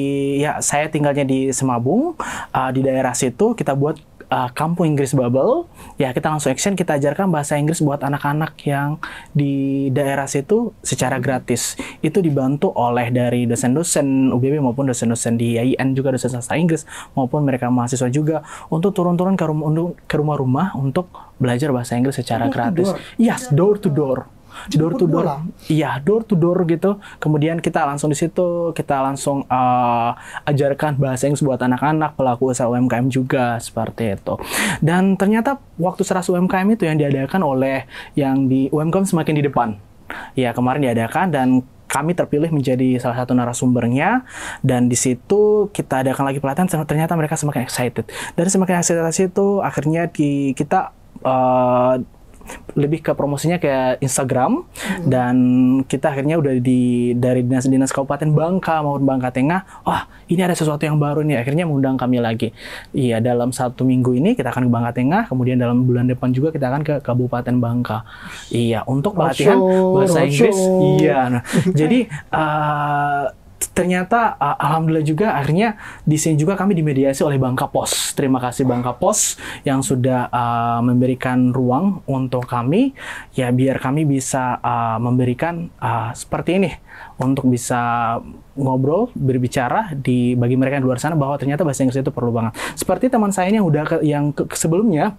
S5: ya saya tinggalnya di Semabung, uh, di daerah situ kita buat uh, kampung Inggris Bubble. Ya kita langsung action, kita ajarkan bahasa Inggris buat anak-anak yang di daerah situ secara gratis. Itu dibantu oleh dari dosen-dosen U B B maupun dosen-dosen di I I N juga, dosen sastra Inggris maupun mereka mahasiswa juga untuk turun-turun ke rumah ke rumah-rumah untuk belajar bahasa Inggris secara
S1: Door to
S5: gratis.
S1: door?
S5: Yes, door to door. Door to
S1: Jemput
S5: door.
S1: bola?
S5: Iya, door to door gitu. Kemudian kita langsung di situ, kita langsung uh, ajarkan bahasa Inggris buat anak-anak, pelaku usaha U M K M juga seperti itu. Dan ternyata waktu Seras U M K M itu yang diadakan oleh yang di U M K M semakin di depan. Ya, kemarin diadakan dan kami terpilih menjadi salah satu narasumbernya, dan di situ kita adakan lagi pelatihan. Ternyata mereka semakin excited. Dari semakin excited itu akhirnya di, kita uh, lebih ke promosinya ke Instagram, hmm. dan kita akhirnya udah di dari dinas-dinas Kabupaten Bangka maupun Bangka Tengah, wah ini ada sesuatu yang baru nih, akhirnya mengundang kami lagi. Iya, dalam satu minggu ini kita akan ke Bangka Tengah, kemudian dalam bulan depan juga kita akan ke Kabupaten Bangka. Iya, untuk pelatihan bahasa Inggris. Iya, nah, jadi uh, ternyata uh, alhamdulillah juga akhirnya di sini juga kami dimediasi oleh Bangka Pos. Terima kasih Bangka Pos yang sudah uh, memberikan ruang untuk kami, ya biar kami bisa uh, memberikan uh, seperti ini untuk bisa ngobrol, berbicara di bagi mereka yang di luar sana bahwa ternyata bahasa Inggris itu perlu banget. Seperti teman saya ini yang udah ke, yang ke, ke sebelumnya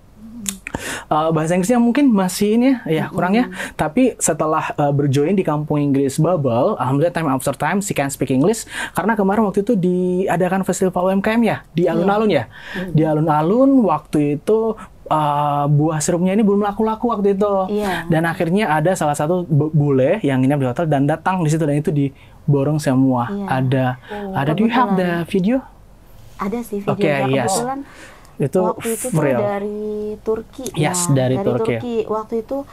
S5: Uh, bahasa Inggrisnya mungkin masih ini ya, ya kurang ya. Tapi setelah uh, berjoin di kampung Inggris Bubble, alhamdulillah time after time she can speak English. Karena kemarin waktu itu diadakan festival U M K M ya, di alun-alun ya. Di alun-alun waktu itu uh, buah sirupnya ini belum laku-laku waktu itu.
S3: Iya.
S5: Dan akhirnya ada salah satu bu- bule yang nginep di hotel dan datang di situ, dan itu diborong semua.
S3: Iya.
S5: Ada
S3: Oh,
S5: ada do you have the video?
S3: Ada sih videonya.
S5: Oke, yes.
S3: Kebetulan
S5: Itu
S3: waktu itu tuh
S5: real.
S3: dari Turki.
S5: Yes,
S3: ya.
S5: dari Turki.
S3: Waktu itu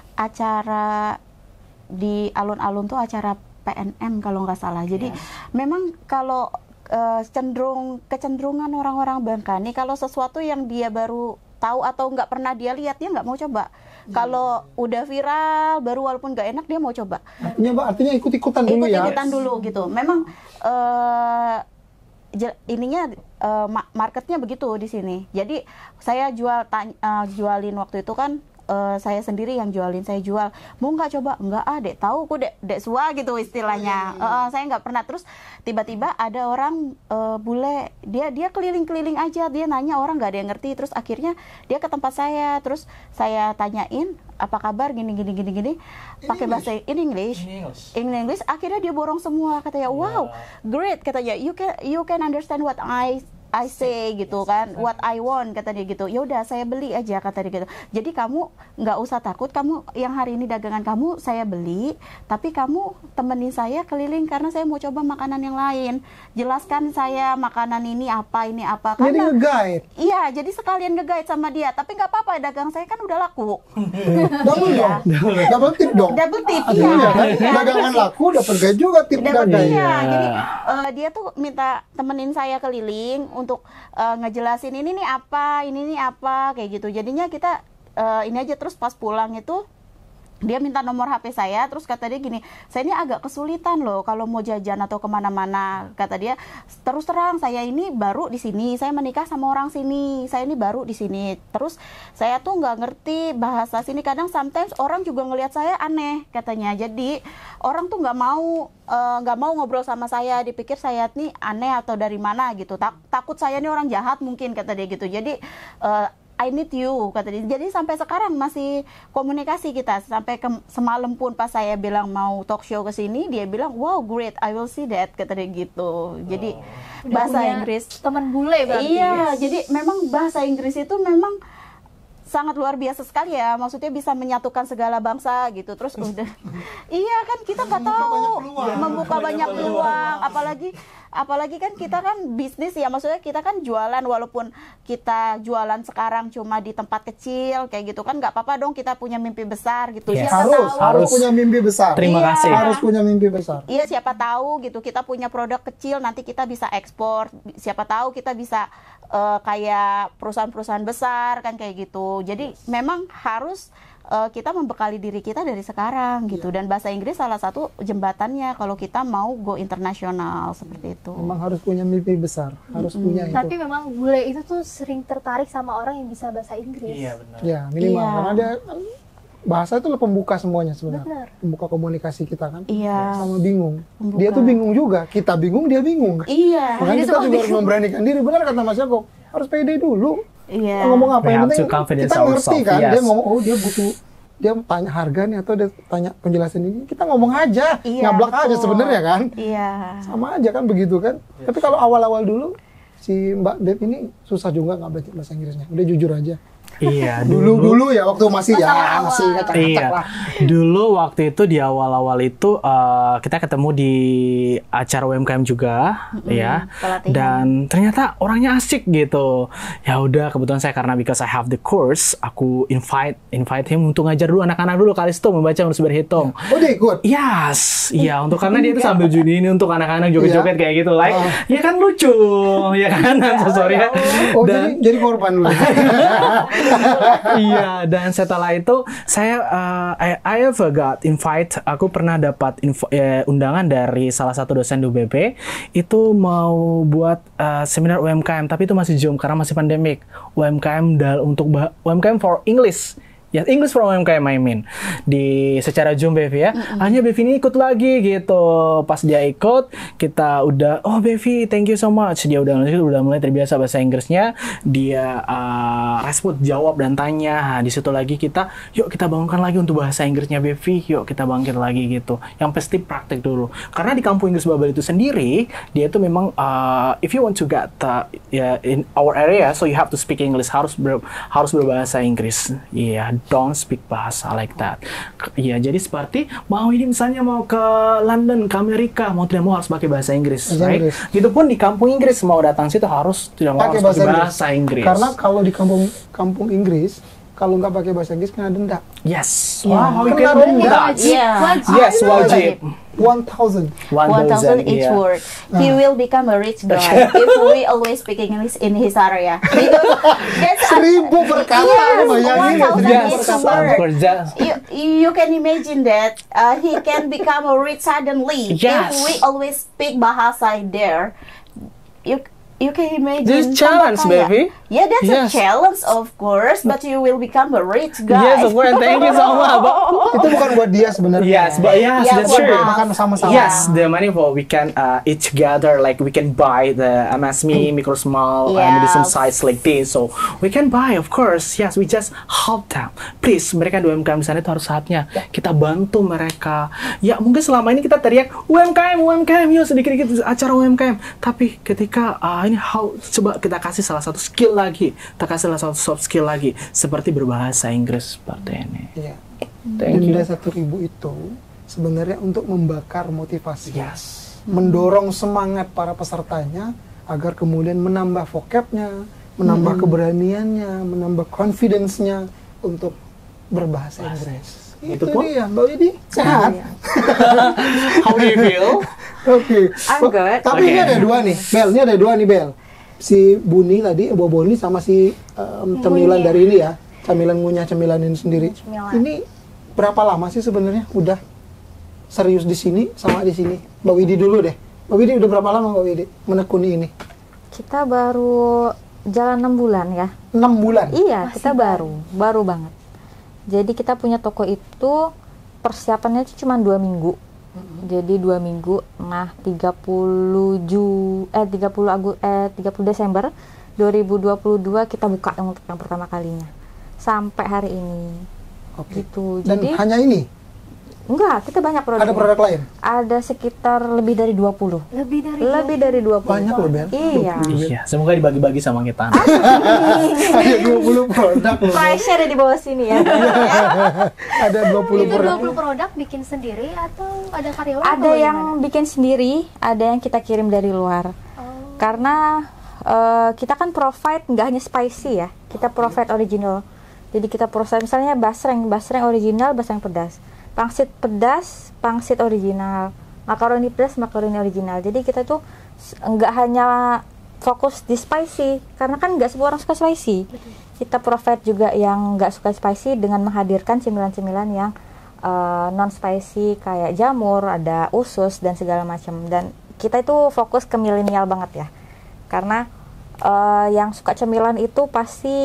S3: acara di alun-alun tuh acara P N M kalau nggak salah. Jadi memang kalau uh, cenderung kecenderungan orang-orang Bangka nih, kalau sesuatu yang dia baru tahu atau nggak pernah dia lihat, dia nggak mau coba. Kalau udah viral baru, walaupun nggak enak, dia mau coba.
S1: Artinya, Mbak, artinya ikut-ikutan dulu ya.
S3: Ikut-ikutan dulu gitu. Memang uh, je- ininya uh, ma- marketnya begitu di sini. Jadi saya jual tany- uh, jualin waktu itu kan, uh, saya sendiri yang jualin, saya jual. Mau nggak coba? Nggak, ah dek tahu ku dek dek sua gitu istilahnya. Uh, uh, saya nggak pernah. Terus tiba-tiba ada orang uh, bule, dia dia keliling-keliling aja, dia nanya, orang nggak ada yang ngerti. Terus akhirnya dia ke tempat saya, terus saya tanyain apa kabar, gini gini gini gini, pakai bahasa in English. In English, akhirnya dia borong semua, katanya wow, great, katanya you can you can understand what I I say gitu kan, what I want, kata dia gitu. Ya udah saya beli aja, kata dia gitu. Jadi kamu nggak usah takut, kamu yang hari ini dagangan kamu saya beli, tapi kamu temenin saya keliling karena saya mau coba makanan yang lain. Jelaskan saya makanan ini apa, ini apa.
S1: Jadi
S3: Karena
S1: nge-guide.
S3: iya, jadi sekalian nge-guide sama dia. Tapi nggak apa-apa, dagang saya kan udah laku.
S1: Double
S3: Iya.
S1: dong. Double tip dong.
S3: Double tip,
S1: Iya,
S3: iya.
S1: kan?
S3: Iya,
S1: Dagangan
S3: dikasih-
S1: laku dapat gaji juga tip
S3: dapat
S1: dagang.
S3: dia.
S5: Iya.
S3: Jadi eh, dia tuh minta temenin saya keliling untuk eh, ngejelasin ini nih apa, ini nih apa, kayak gitu. Jadinya kita uh, ini aja. Terus pas pulang itu dia minta nomor H P saya, terus kata dia gini, saya ini agak kesulitan loh kalau mau jajan atau kemana-mana. Kata dia, terus terang saya ini baru di sini, saya menikah sama orang sini, saya ini baru di sini. Terus saya tuh nggak ngerti bahasa sini, kadang sometimes orang juga ngelihat saya aneh katanya. Jadi orang tuh nggak mau nggak uh, mau ngobrol sama saya, dipikir saya nih aneh atau dari mana gitu. Tak, takut saya ini orang jahat mungkin, kata dia gitu. Jadi uh, I need you, kata dia. Jadi sampai sekarang masih komunikasi kita. Sampai ke, semalam pun pas saya bilang mau talk show ke sini, dia bilang, wow great, I will see that, kata dia gitu. Jadi
S2: oh.
S3: bahasa Inggris
S2: teman bule berarti.
S3: Iya, yes. Jadi memang bahasa Inggris itu memang sangat luar biasa sekali ya. Maksudnya bisa menyatukan segala bangsa gitu. Terus udah, iya kan kita nggak tahu
S1: peluang.
S3: membuka banyak peluang. Apalagi apalagi kan kita kan bisnis ya, maksudnya kita kan jualan, walaupun kita jualan sekarang cuma di tempat kecil kayak gitu kan nggak apa-apa dong, kita punya mimpi besar gitu.
S5: Yes.
S3: Siapa
S1: Harus,
S3: tahu,
S1: harus punya mimpi besar.
S5: Terima
S3: Iya.
S5: kasih.
S1: Harus punya mimpi besar.
S3: Iya, siapa tahu gitu kita punya produk kecil, nanti kita bisa ekspor. Siapa tahu kita bisa uh, kayak perusahaan-perusahaan besar kan kayak gitu. Jadi memang harus uh, kita membekali diri kita dari sekarang gitu. Dan bahasa Inggris salah satu jembatannya kalau kita mau go internasional seperti itu.
S1: Memang harus punya mimpi besar, harus
S3: Mm-mm.
S1: punya itu.
S2: Tapi memang bule itu tuh sering tertarik sama orang yang bisa bahasa Inggris.
S5: Iya benar.
S1: Ya minimal
S3: Iya.
S1: karena dia bahasa itu pembuka semuanya sebenarnya.
S2: Benar.
S1: Pembuka komunikasi kita kan.
S3: Iya.
S1: Sama bingung.
S3: Pembuka.
S1: Dia tuh bingung juga. Kita bingung, dia bingung.
S3: Iya.
S1: Makanya
S2: Dia
S1: kita
S2: semua
S1: juga harus
S2: bingung.
S1: memberanikan diri. Benar kata Mas Yoko, harus pede dulu.
S3: Iya.
S1: Ngomong apa
S5: We
S1: yang
S5: have
S1: penting
S5: to confidence
S1: kita ngerti
S5: ourselves,
S1: kan.
S5: yes.
S1: Dia ngomong, oh dia butuh, dia tanya harga nih atau dia tanya penjelasan ini. Kita ngomong aja,
S3: Iya,
S1: nyablak aja
S3: betul.
S1: sebenarnya kan.
S3: Iya.
S1: Sama aja kan begitu kan. Tapi kalau awal-awal dulu si Mbak Dep ini susah juga nggak belajar bahasa Inggrisnya. Udah jujur aja.
S5: Iya,
S1: Dulu dulu ya waktu masih ya
S2: Awal-awal.
S1: masih kacak-kacak
S5: Iya,
S1: lah.
S5: dulu waktu itu di awal-awal itu uh, kita ketemu di acara U M K M juga, ya,
S3: pelatihan.
S5: dan ternyata orangnya asik gitu. Ya udah, kebetulan saya karena because I have the course, aku invite invite him untuk ngajar dulu anak-anak dulu kalisto membaca menulis berhitung.
S1: Oh dia ikut.
S5: Yes, iya untuk karena dia itu sambil judi ini untuk anak-anak joget-joget
S1: Iya.
S5: kayak gitu, like,
S1: Oh.
S5: ya kan lucu, ya kan, I'm so sorry ya.
S1: Oh
S5: Dan-
S1: jadi jadi korban dulu.
S5: Iya, dan setelah itu saya uh, I, I ever got invite, aku pernah dapat info, eh, undangan dari salah satu dosen di U B P itu mau buat uh, seminar U M K M, tapi itu masih Zoom karena masih pandemik. U M K M dal untuk bah- U M K M for English. Ya, English for U M K M I mean. Di secara Zoom Bevi ya. Hanya Bevi ini ikut lagi gitu. Pas dia ikut, kita udah, oh Bevi, thank you so much. Dia udah udah mulai terbiasa bahasa Inggrisnya. Dia uh, respon, jawab dan tanya. Nah, di situ lagi kita, yuk kita bangunkan lagi untuk bahasa Inggrisnya Bevi. Yuk kita bangkit lagi gitu. Yang pasti praktek dulu. Karena di kampung Inggris Babel itu sendiri, dia itu memang uh, if you want to get uh, ya in our area, so you have to speak English, harus ber, harus berbahasa Inggris. Iya. Yeah, don't speak bahasa like that. Iya, jadi seperti mau ini misalnya mau ke London, ke Amerika, mau tidak mau harus pakai bahasa Inggris,
S1: Bahasa
S5: right?
S1: Inggris.
S5: Gitu pun di kampung Inggris mau datang situ harus tidak mau
S1: Pakai
S5: harus
S1: bahasa,
S5: pakai
S1: Inggris.
S5: bahasa Inggris.
S1: Karena kalau di kampung kampung Inggris kalau nggak pakai bahasa Inggris kena denda.
S5: yes,
S1: Iya.
S5: wow, how you
S1: Kena
S5: can do
S1: denda.
S5: that?
S3: Iya.
S5: Yes, wajib.
S1: One thousand.
S3: One thousand each
S5: iya.
S3: word. He will become a rich guy if we always speak English in his area. Because that's
S1: Seribu perkara,
S3: Yes,
S1: bayangin
S3: one
S1: ya,
S3: thousand
S1: seribu
S3: each
S1: perkara.
S3: word.
S5: Of course, just-
S3: You, you can imagine that uh, he can become a rich suddenly
S5: Yes.
S3: if we always speak bahasa there. You you can imagine.
S5: This
S3: tambah
S5: challenge,
S3: kaya.
S5: baby.
S3: Yeah, that's
S5: Yes.
S3: a challenge, of course. But you will become a rich guy.
S5: Yes, of course. Thank you so much. But-
S1: Itu bukan buat dia sebenarnya.
S5: Yes, but yes,
S3: Yeah,
S5: that's
S3: buat
S5: true.
S1: makan sama-sama.
S5: Yes, the money for we can uh, eat together, like we can buy the M S M E, micro small, uh, medium
S3: Yes.
S5: size like this. So we can buy, of course. Yes, we just help them. Please, mereka di U M K M di sana itu harus saatnya kita bantu mereka. Ya mungkin selama ini kita teriak U M K M, U M K M, yuk sedikit-sedikit acara U M K M. Tapi ketika uh, ini how, coba kita kasih salah satu skill lagi, kita kasih salah satu soft skill lagi, seperti berbahasa Inggris seperti ini.
S1: Iya.
S5: Thank you.
S1: Denda satu ribu itu sebenarnya untuk membakar motivasi.
S5: Yes.
S1: Mendorong semangat para pesertanya agar kemudian menambah vocabnya, menambah keberaniannya, menambah confidence-nya untuk berbahasa Inggris.
S5: Itu
S1: Itu
S5: pun-
S1: dia, Mbak Widi. Sehat.
S5: How do you feel?
S1: Oke.
S4: I'm good.
S1: Tapi ini
S5: Oke.
S1: ada dua nih, Bel. Ini ada dua nih, Bel. Si Buni tadi, Bu Boni sama si um, cemilan
S2: Buni.
S1: dari ini ya. camilan ngunyah cemilan ini sendiri.
S2: Cemilan.
S1: Ini berapa lama sih sebenarnya udah serius di sini sama di sini? Mbak Widi dulu deh. Mbak Widi udah berapa lama Mbak Widi menekuni ini?
S4: Kita baru jalan enam bulan ya.
S1: enam bulan.
S4: Iya,
S2: Masih
S4: kita baru, baru banget. Jadi kita punya toko itu persiapannya itu cuma dua minggu. Jadi dua minggu. Nah, tiga puluh Ju eh tiga puluh Agu eh tiga puluh Desember dua ribu dua puluh dua kita buka yang untuk yang pertama kalinya. Sampai hari ini.
S1: Oke.
S4: Gitu.
S1: Dan
S4: Jadi
S1: hanya ini?
S4: enggak, kita banyak produk.
S1: Ada produk lain?
S4: Ada sekitar lebih dari dua puluh.
S2: Lebih dari
S4: Lebih dari dua puluh.
S1: Banyak loh, Ben.
S4: Iya.
S5: Iya, semoga dibagi-bagi sama kita.
S1: Ada dua puluh produk loh.
S4: Price-nya ada di bawah sini ya.
S1: Ada dua puluh
S2: Itu
S1: produk.
S2: dua puluh produk bikin sendiri atau ada karyawan?
S4: Ada
S2: atau
S4: yang
S2: gimana?
S4: bikin sendiri, ada yang kita kirim dari luar.
S2: Oh.
S4: Karena eh, kita kan provide nggak hanya spicy ya, kita provide original. Jadi kita provide misalnya basreng, basreng original, basreng pedas. Pangsit pedas, pangsit original. Makaroni pedas, makaroni original. Jadi kita tuh s- nggak hanya fokus di spicy, karena kan nggak semua orang suka spicy. Kita provide juga yang nggak suka spicy dengan menghadirkan cemilan-cemilan yang non spicy kayak jamur, ada usus dan segala macam. Dan kita itu fokus ke milenial banget ya, karena eh, yang suka cemilan itu pasti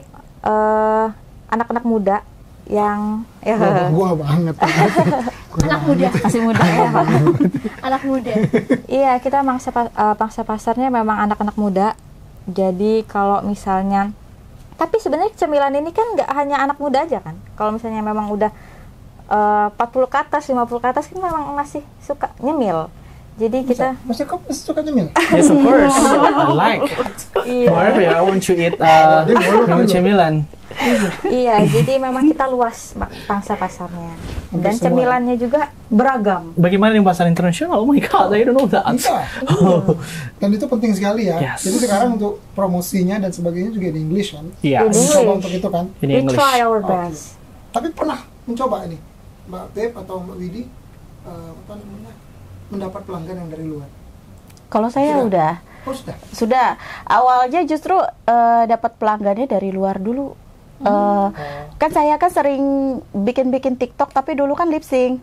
S4: eh, anak-anak muda yang ya
S1: Wah, gua banget.
S2: Anak muda.
S4: masih muda ya.
S2: Anak muda.
S4: Iya, kita mangsa pa- eh, pangsa pasarnya memang anak-anak muda. Jadi kalau misalnya, tapi sebenarnya cemilan ini kan nggak hanya anak muda aja kan. Kalau misalnya memang udah eh, empat puluh ke atas, lima puluh ke atas kan memang masih suka nyemil. Jadi kita
S1: Masih kok masih suka nyemil?
S5: Yes, of course. I like.
S4: iya.
S5: Whatever, I want to eat uh, memang cemilan.
S4: Iya, jadi memang kita luas ma- pangsa pasarnya. Dan
S1: semua.
S4: cemilannya juga beragam.
S5: Bagaimana di pasar internasional? Oh my god, I don't know that.
S1: Bisa. Dan itu penting sekali ya.
S5: Yes.
S1: Jadi sekarang untuk promosinya dan sebagainya juga di English kan.
S5: Yes.
S4: Ini-
S1: Mencoba untuk itu kan.
S5: In
S4: We
S5: English.
S4: try our
S1: Oke.
S4: best.
S1: Tapi pernah mencoba ini, Mbak Beb atau Mbak Widi, eh, apa namanya, mendapat pelanggan yang dari luar.
S3: Kalau saya
S1: Sudah.
S3: udah
S1: Oh sudah.
S3: sudah awalnya justru eh, dapat pelanggannya dari luar dulu. Eh, kan saya kan sering bikin-bikin TikTok tapi dulu kan lip sync.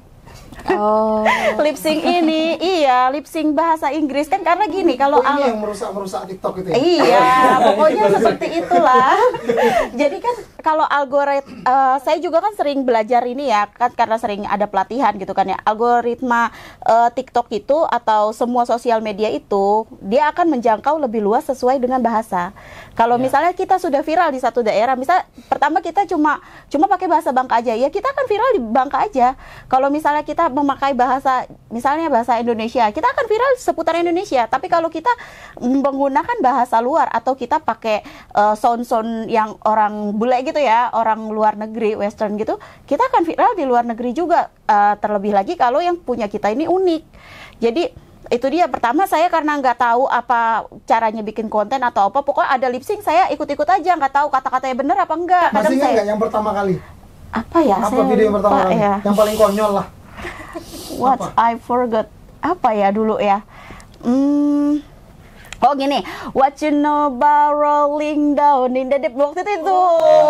S4: Oh,
S3: Lip sync ini iya lip sync bahasa Inggris kan karena gini kalau
S1: Oh, ini
S3: al-
S1: yang merusak merusak TikTok itu ya.
S3: Iya, pokoknya seperti itulah. Jadi kan kalau algoritma, saya juga kan sering belajar ini ya, kan karena sering ada pelatihan gitu kan ya. Algoritma eh, TikTok itu atau semua sosial media itu, dia akan menjangkau lebih luas sesuai dengan bahasa. Kalau misalnya kita sudah viral di satu daerah, misal pertama kita cuma cuma pakai bahasa Bangka aja, ya kita akan viral di Bangka aja. Kalau misalnya kita memakai bahasa, misalnya bahasa Indonesia, kita akan viral seputar Indonesia. Tapi kalau kita menggunakan bahasa luar atau kita pakai uh, sound-sound yang orang bule gitu ya, orang luar negeri, western gitu, kita akan viral di luar negeri juga. Uh, terlebih lagi kalau yang punya kita ini unik. Jadi itu dia, pertama saya karena nggak tahu apa caranya bikin konten atau apa, pokoknya ada lip sync saya ikut-ikut aja, nggak tahu kata-katanya bener apa enggak.
S1: Masih
S3: Kadang
S1: ingat
S3: saya
S1: nggak yang pertama kali?
S3: apa ya?
S1: Apa
S3: saya
S1: video yang pertama
S3: lupa
S1: kali?
S3: ya.
S1: Yang paling konyol lah.
S3: What
S1: Apa?
S3: I forgot. Apa ya dulu ya? Hmm. Oh gini, what you know about rolling down in the deep, waktu itu itu.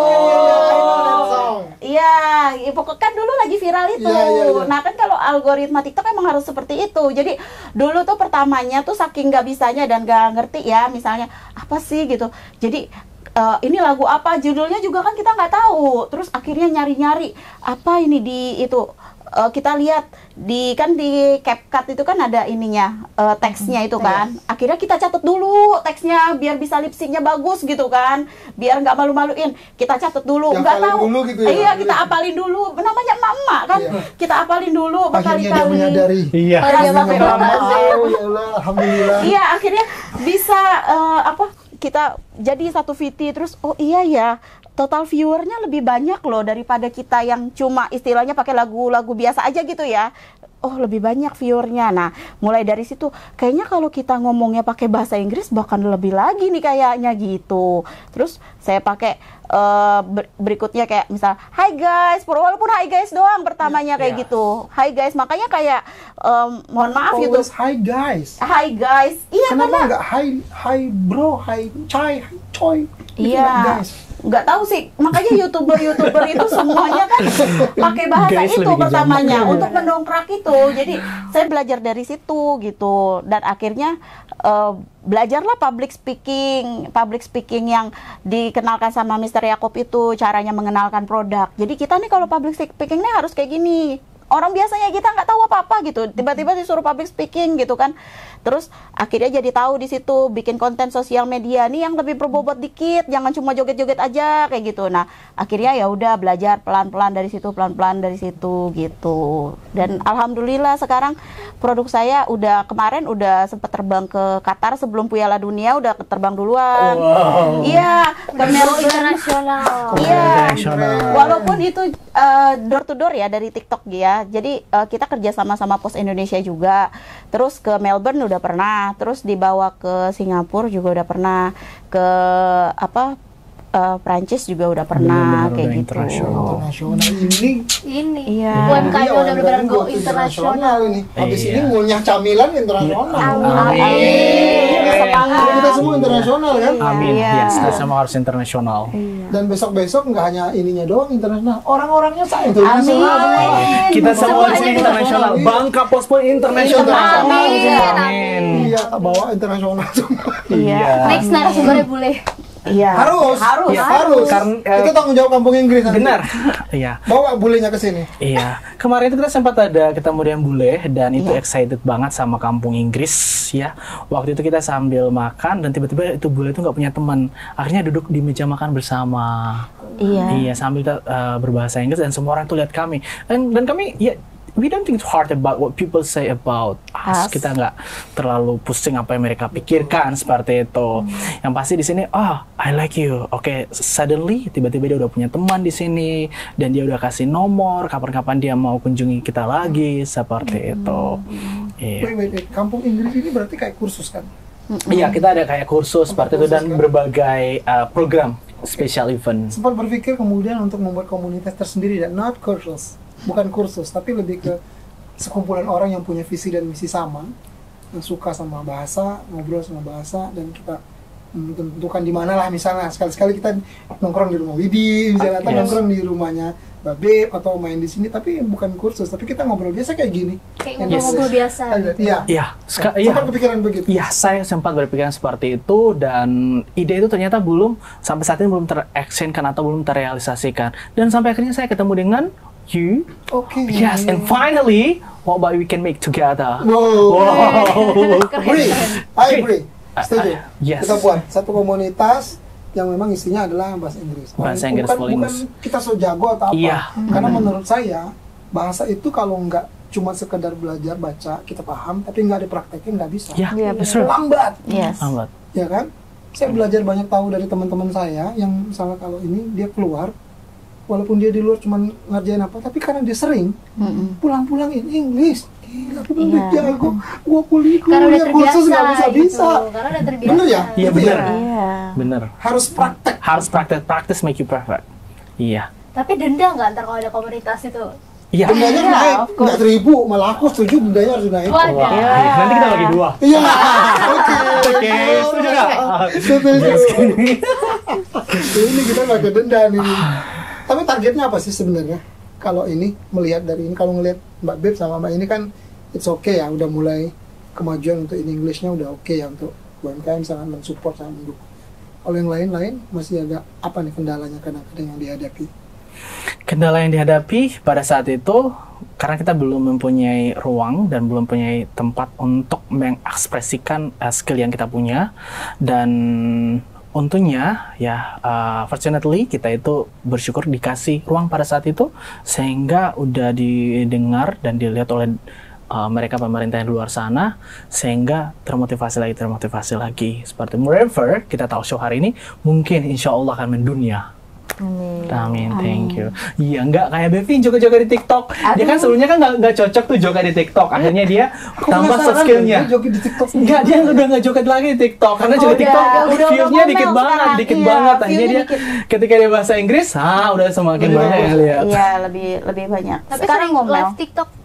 S3: Iya, ya, pokoknya kan dulu lagi viral itu.
S1: Iya, iya, iya.
S3: Nah kan kalau algoritma TikTok emang harus seperti itu. Jadi dulu tuh pertamanya tuh saking nggak bisanya dan nggak ngerti ya, misalnya apa sih gitu. Jadi eh, ini lagu apa, judulnya juga kan kita nggak tahu. Terus akhirnya nyari-nyari apa ini di itu. Eh, kita lihat di kan di CapCut itu kan ada ininya eh, teksnya itu kan. Akhirnya kita catat dulu teksnya biar bisa lip sync-nya bagus gitu kan. Biar nggak malu-maluin. Kita catat dulu.
S1: Yang
S3: Nggak
S1: hafalin
S3: tahu.
S1: dulu gitu ya,
S3: Iya,
S1: gitu.
S3: kita apalin dulu. Namanya emak-emak kan.
S1: Iya.
S3: Kita apalin dulu
S1: Akhirnya dia
S3: berkali-kali.
S1: menyadari.
S5: Iya.
S3: Oh, dia pakai
S1: Minta
S3: bahasa.
S1: maaf, ya Allah, alhamdulillah.
S3: Iya, akhirnya bisa eh, apa? Kita jadi satu V T terus oh iya ya. Total viewernya lebih banyak loh daripada kita yang cuma istilahnya pakai lagu-lagu biasa aja gitu ya. Oh lebih banyak viewernya. Nah mulai dari situ kayaknya kalau kita ngomongnya pakai bahasa Inggris bahkan lebih lagi nih kayaknya gitu. Terus saya pakai uh, ber- berikutnya kayak misal Hi guys, walaupun Hi guys doang pertamanya kayak
S5: Iya.
S3: gitu. Hi guys, makanya kayak um, mohon maaf gitu.
S1: Always hi guys.
S3: Hi guys, iya
S1: Kenapa
S3: karena
S1: nggak hi hi bro, hi chai, hi coy? Gitu
S3: Iya.
S1: nggak, guys.
S3: nggak tahu sih, makanya youtuber-youtuber itu semuanya kan pakai bahasa
S5: Guys,
S3: itu
S5: lebih kejam.
S3: pertamanya
S1: Iya.
S3: untuk mendongkrak itu. Jadi saya belajar dari situ gitu, dan akhirnya eh, belajarlah public speaking, public speaking yang dikenalkan sama mister Yakob itu, caranya mengenalkan produk. Jadi kita nih kalau public speaking nih harus kayak gini. Orang biasanya kita nggak tahu apa-apa gitu, tiba-tiba disuruh public speaking gitu kan. Terus akhirnya jadi tahu di situ, bikin konten sosial media nih yang lebih berbobot dikit, jangan cuma joget-joget aja kayak gitu. Nah akhirnya ya udah belajar pelan-pelan dari situ, pelan-pelan dari situ gitu. Dan alhamdulillah sekarang produk saya udah kemarin udah sempat terbang ke Qatar sebelum Piala Dunia, udah terbang duluan.
S5: Wow.
S3: Iya, ke
S2: Go
S3: Melbourne.
S2: internasional.
S3: Iya,
S5: Internasional.
S3: walaupun itu uh, door to door ya dari TikTok ya. Jadi uh, kita kerja sama sama Pos Indonesia juga. Terus ke Melbourne udah pernah. Terus dibawa ke Singapura juga udah pernah. Ke apa? Uh, Prancis juga udah pernah
S5: Benar-benar
S3: kayak
S5: udah
S3: gitu.
S5: internasional.
S1: Internasional ini
S2: Ini
S3: Iya.
S2: U M K M
S1: Iya,
S2: udah benar-benar
S1: orang
S2: go
S1: go
S2: internasional.
S1: ini. Habis
S5: Iya.
S1: ini ngunyah camilan internasional.
S2: Amin.
S3: Amin. Semangat.
S1: Kita semua internasional kan?
S5: Amin.
S3: Iya.
S5: Yes, kita semua harus internasional.
S1: Dan besok-besok nggak hanya ininya doang internasional, orang-orangnya saya internasional semua.
S3: Amin.
S5: Kita semua di sini
S2: Semuanya
S5: internasional.
S1: Iya.
S5: Bangka Pos pun internasional.
S2: Amin.
S5: Amin.
S1: Iya, bawa internasional semua.
S3: Iya.
S2: Next narasumbernya boleh.
S3: Iya.
S1: Harus,
S3: Harus.
S1: Ya, harus.
S5: Karena, eh,
S1: Itu tanggung jawab kampung Inggris. nanti.
S5: Benar. Iya.
S1: Bawa bulenya ke sini.
S5: Iya, kemarin itu kita sempat ada ketemu dengan bule dan itu
S3: Iya.
S5: excited banget sama kampung Inggris ya. Waktu itu kita sambil makan dan tiba-tiba itu bule itu nggak punya teman. Akhirnya duduk di meja makan bersama.
S3: Iya.
S5: Iya, sambil kita uh, berbahasa Inggris dan semua orang tuh lihat kami. Dan, dan kami ya we don't think hard about what people say about us.
S3: Us.
S5: Kita nggak terlalu pusing apa yang mereka pikirkan seperti itu.
S3: Hmm.
S5: Yang pasti di sini, oh, I like you. Oke, suddenly tiba-tiba dia udah punya teman di sini dan dia udah kasih nomor. Kapan-kapan dia mau kunjungi kita lagi seperti itu. Iya.
S1: Wait, wait, wait. Kampung Inggris ini berarti kayak kursus kan?
S5: Iya, kita ada kayak kursus seperti itu dan berbagai uh, program special event.
S1: Sempat berpikir kemudian untuk membuat komunitas tersendiri dan not kursus, bukan kursus, tapi lebih ke sekumpulan orang yang punya visi dan misi sama, yang suka sama bahasa, ngobrol sama bahasa, dan kita menentukan di mana lah, misalnya sekali-sekali kita nongkrong di rumah Widi, misalnya atau
S5: Yes.
S1: nongkrong di rumahnya Mbak Beb atau main di sini, tapi bukan kursus, tapi kita ngobrol biasa kayak gini.
S2: Kayak
S1: Yes.
S2: ngobrol-ngobrol biasa.
S1: Iya.
S5: Iya, seka- iya.
S1: Sempat kepikiran begitu.
S5: Iya, saya sempat berpikiran seperti itu dan ide itu ternyata belum sampai saat ini belum teractionkan atau belum terrealisasikan. Dan sampai akhirnya saya ketemu dengan you.
S1: Oke.
S5: Yes, and finally, what about we can make together?
S1: Wow.
S5: Wow.
S1: Bri, ayo Bri, setuju.
S5: Uh, uh, yes.
S1: Kita buat satu komunitas yang memang isinya adalah bahasa Inggris.
S5: Bahasa Inggris
S1: bukan,
S5: full
S1: bukan
S5: English.
S1: kita so jago atau apa.
S5: Iya.
S1: Karena menurut saya bahasa itu kalau nggak cuma sekedar belajar baca kita paham, tapi nggak dipraktekin nggak bisa.
S5: Ya,
S4: Iya,
S5: that's true.
S1: Lambat,
S3: Yes.
S5: Lambat.
S1: ya kan? Saya belajar banyak tahu dari teman-teman saya yang misalnya kalau ini dia keluar, walaupun dia di luar cuma ngerjain apa, tapi karena dia sering
S3: Mm-mm.
S1: pulang-pulang in English. Gila, aku belum
S3: Iya.
S1: jago. Gua kuliah,
S2: Karena udah
S1: kuliah kursus
S2: terbiasa
S1: nggak bisa-bisa.
S2: gitu. Karena udah terbiasa.
S1: Bener ya?
S5: Iya,
S1: Itu
S5: bener.
S1: ya?
S3: Iya.
S5: Bener.
S1: Harus praktek.
S5: Harus praktek, practice make you perfect. Iya.
S2: Tapi denda nggak ntar kalau ada komunitas itu?
S5: Iya.
S1: Dendanya
S3: Iya,
S1: naik,
S3: of course.
S1: nggak seribu, malah aku setuju dendanya harus naik.
S2: Wah,
S5: Wah,
S2: ada.
S5: iya. Nanti kita bagi dua.
S1: Iya, oke.
S5: Oke, setuju nggak?
S1: Setuju. Ini kita pakai denda nih. Tapi targetnya apa sih sebenarnya? Kalau ini melihat dari ini, kalau ngelihat Mbak Beb sama Mbak ini kan it's okay ya, udah mulai kemajuan untuk in English-nya udah oke ya untuk U M K M sangat mensupport sangat mendukung. Kalau yang lain-lain masih ada apa nih kendalanya kadang-kadang yang dihadapi?
S5: Kendala yang dihadapi pada saat itu karena kita belum mempunyai ruang dan belum mempunyai tempat untuk mengekspresikan uh, skill yang kita punya, dan untungnya ya uh, fortunately kita itu bersyukur dikasih ruang pada saat itu sehingga udah didengar dan dilihat oleh uh, mereka pemerintah yang di luar sana, sehingga termotivasi lagi termotivasi lagi seperti moreover kita tahu show hari ini mungkin insya Allah akan mendunia.
S4: Amin.
S5: Amin, thank you. Iya, nggak kayak Bevin joget-joget di TikTok. Dia kan
S3: Aduh.
S5: sebelumnya kan nggak nggak cocok tuh joget di TikTok. Akhirnya dia tambah soft skillnya.
S1: Dia joget di TikTok.
S5: Enggak, dia udah nggak joget lagi di TikTok karena joget
S3: Udah,
S5: TikTok
S3: udah, udah
S5: views-nya
S3: ngomel
S5: dikit banget,
S3: sekarang.
S5: dikit
S3: Iya,
S5: banget. Akhirnya
S3: views-nya
S5: dia
S3: dikit.
S5: ketika dia bahasa Inggris, ah udah semakin
S1: Iya.
S5: banyak yang lihat.
S3: Iya, lebih lebih banyak.
S2: Tapi
S3: Sekarang
S2: sering
S3: ngomel.
S2: live TikTok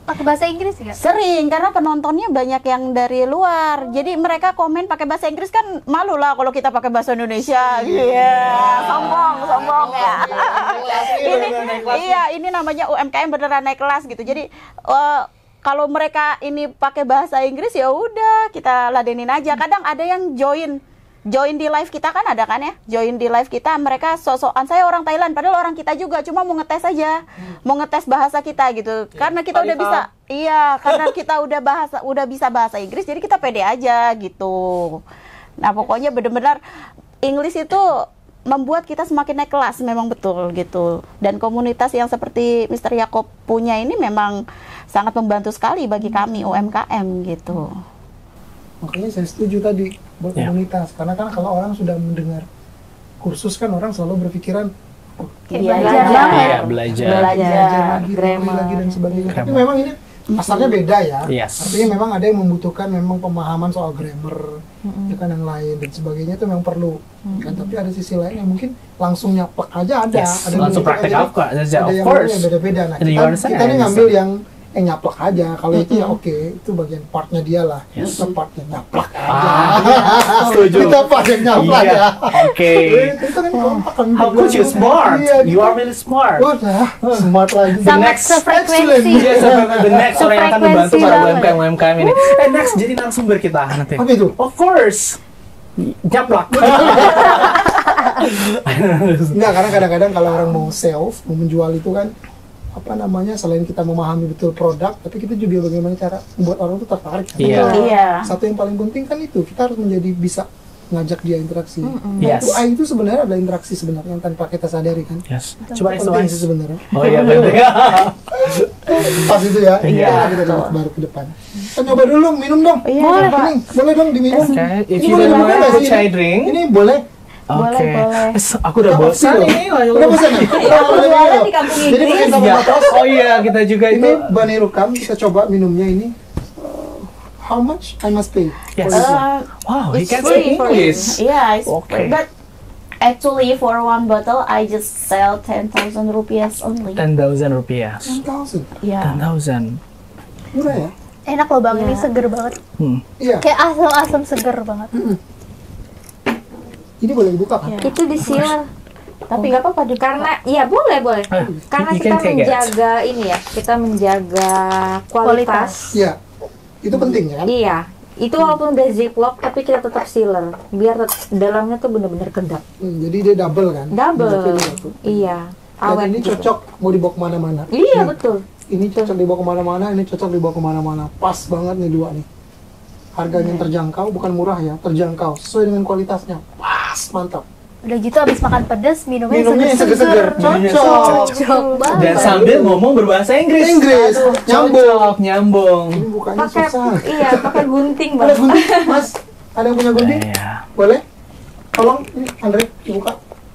S2: pakai bahasa Inggris nggak?
S3: Sering, karena penontonnya banyak yang dari luar. Jadi mereka komen pakai bahasa Inggris kan malu lah kalau kita pakai bahasa Indonesia. Iya, sombong, sombong ya. Ini iya, ini namanya U M K M beneran naik kelas gitu. Jadi uh, kalau mereka ini pakai bahasa Inggris ya udah kita ladenin aja. Kadang ada yang join join di live kita kan ada kan ya, join di live kita mereka sok-sokan saya orang Thailand padahal orang kita juga cuma mau ngetes aja, mau ngetes bahasa kita gitu. Karena kita udah bisa, iya karena kita udah bahasa udah bisa bahasa Inggris jadi kita pede aja gitu. Nah pokoknya benar-benar English itu membuat kita semakin naik kelas memang betul gitu. Dan komunitas yang seperti mister Yaakob punya ini memang sangat membantu sekali bagi kami U M K M gitu.
S1: Makanya saya setuju tadi buat
S5: Ya.
S1: komunitas, karena kan kalau orang sudah mendengar kursus kan orang selalu berpikiran oh,
S2: Kayak
S3: Iya,
S2: belajar
S3: iya.
S2: banget.
S5: Iya, belajar.
S3: Belajar.
S1: belajar lagi, teori
S4: grammar.
S1: lagi dan sebagainya. Tapi
S5: Grammar.
S1: memang ini asalnya beda ya.
S5: Yes.
S1: Artinya memang ada yang membutuhkan memang pemahaman soal grammar, ya kan yang lain dan sebagainya itu memang perlu. Kan tapi ada sisi lain yang mungkin langsung nyaplek aja ada.
S5: Yes,
S1: Ada yang
S5: langsung
S1: nyaplek
S5: praktek
S1: aja,
S5: apa?
S1: ada
S5: Of
S1: yang
S5: course.
S1: yang beda-beda. Nah,
S5: Do you
S1: kita,
S5: understand?
S1: kita nih
S5: I
S1: ngambil
S5: understand.
S1: yang yang nyaplek aja. Kalau itu ya oke, itu bagian partnya dia lah.
S5: Yes.
S1: Kita partnya nyaplek aja.
S5: Ah, setuju.
S1: Kita part yang nyaplek
S5: Iya,
S1: ya.
S5: oke.
S1: Itu kan kompak kan.
S5: How could you smart?
S1: Iya,
S5: You are really smart.
S1: Udah, smart lagi.
S5: The
S2: Sangat
S5: next-
S2: sefrekuensi.
S5: Yes, the next orang yang akan membantu para U M K M U M K M ini. Eh, next jadi narasumber kita nanti.
S1: Apa itu?
S5: Of course. Nyaplak.
S1: Enggak, karena kadang-kadang kalau orang mau sales, mau menjual itu kan apa namanya, selain kita memahami betul produk, tapi kita juga bagaimana cara membuat orang itu tertarik. kan?
S5: Iya.
S3: Iya.
S1: Satu yang paling penting kan itu, kita harus menjadi bisa ngajak dia interaksi. Nah,
S5: Yes.
S1: itu A I itu sebenarnya adalah interaksi sebenarnya yang tanpa kita sadari kan.
S5: Yes. Coba next
S1: Penting
S5: one.
S1: sih sebenarnya.
S5: Oh iya penting.
S1: Pas itu ya.
S3: Iya.
S1: Nah, kita lihat baru ke depan. Kita coba dulu minum dong.
S3: Iya,
S1: boleh,
S3: coba.
S1: Nih, boleh dong diminum.
S5: Okay, if
S1: Ini
S5: you
S1: boleh
S5: don't
S1: dibuka
S5: mind,
S1: nggak sih
S5: which I
S1: ini?
S5: drink.
S1: Ini boleh.
S3: Boleh,
S5: Oke.
S3: boleh.
S5: Eh, Aku udah
S1: Kita
S5: bosan
S1: opsi loh.
S5: nih.
S1: Udah bosan ya? Udah
S3: Aku
S1: boleh
S3: jualan
S1: minum.
S3: di kampung
S1: Jadi
S3: Inggris.
S1: pakai sama
S5: Iya.
S1: matras.
S5: Oh iya, kita juga
S1: Ini
S5: itu.
S1: Banirukam, kita coba minumnya ini. Uh, how much I must pay?
S5: Yes.
S1: for this one?
S3: Uh,
S5: Wow, he
S3: it's
S5: can
S3: free
S5: speak
S3: for
S5: English.
S3: you. Yeah, it's
S5: Okay.
S3: free. But actually, for one bottle, I just sell ten thousand rupiahs only.
S5: Ten thousand rupiah.
S1: one thousand.
S3: Yeah.
S5: Ten thousand.
S1: Murah ya?
S2: Enak loh bang, ini
S3: Iya.
S2: seger banget.
S5: Hmm.
S1: Iya.
S2: Kayak asam-asam seger banget.
S1: Ini boleh dibuka kan?
S3: Iya.
S4: Itu di sealer.
S3: Tapi nggak apa-apa dibuka.
S4: Karena ya boleh boleh.
S5: Ah,
S4: Karena
S5: you
S4: kita
S5: can take it.
S4: menjaga ini ya, kita menjaga kualitas.
S1: Iya. Itu penting ya kan?
S4: Iya. Itu walaupun udah ziplock tapi kita tetap sealer biar tet- dalamnya tuh bener-bener kedap.
S1: Hmm, jadi dia double kan?
S4: Double.
S1: Jadi satu.
S4: Iya.
S1: Dan
S4: Awet
S1: ini
S4: gitu.
S1: cocok mau dibawa kemana-mana.
S4: Iya
S1: Nih,
S4: betul.
S1: Ini cocok dibawa kemana-mana, ini cocok dibawa kemana-mana. Pas banget nih dua nih. Harganya yang terjangkau, bukan murah ya, terjangkau. Sesuai dengan kualitasnya. Pas, mantap.
S2: Udah gitu abis makan pedas, minumnya,
S1: Minumnya yang
S2: seger-seger.
S1: seger-seger.
S5: Cocok.
S1: Cocok.
S2: Cocok banget.
S5: Dan sambil ngomong berbahasa Inggris.
S1: Inggris.
S5: Aduh,
S1: Nyambung.
S5: cocok, nyambung.
S1: Ini bukanya
S4: Pakai
S1: susah.
S4: iya, pakai gunting
S1: Ada
S4: Bang.
S1: gunting, Mas? Ada yang punya gunting?
S5: Iya.
S1: Boleh? Tolong, ini Andre, dibuka.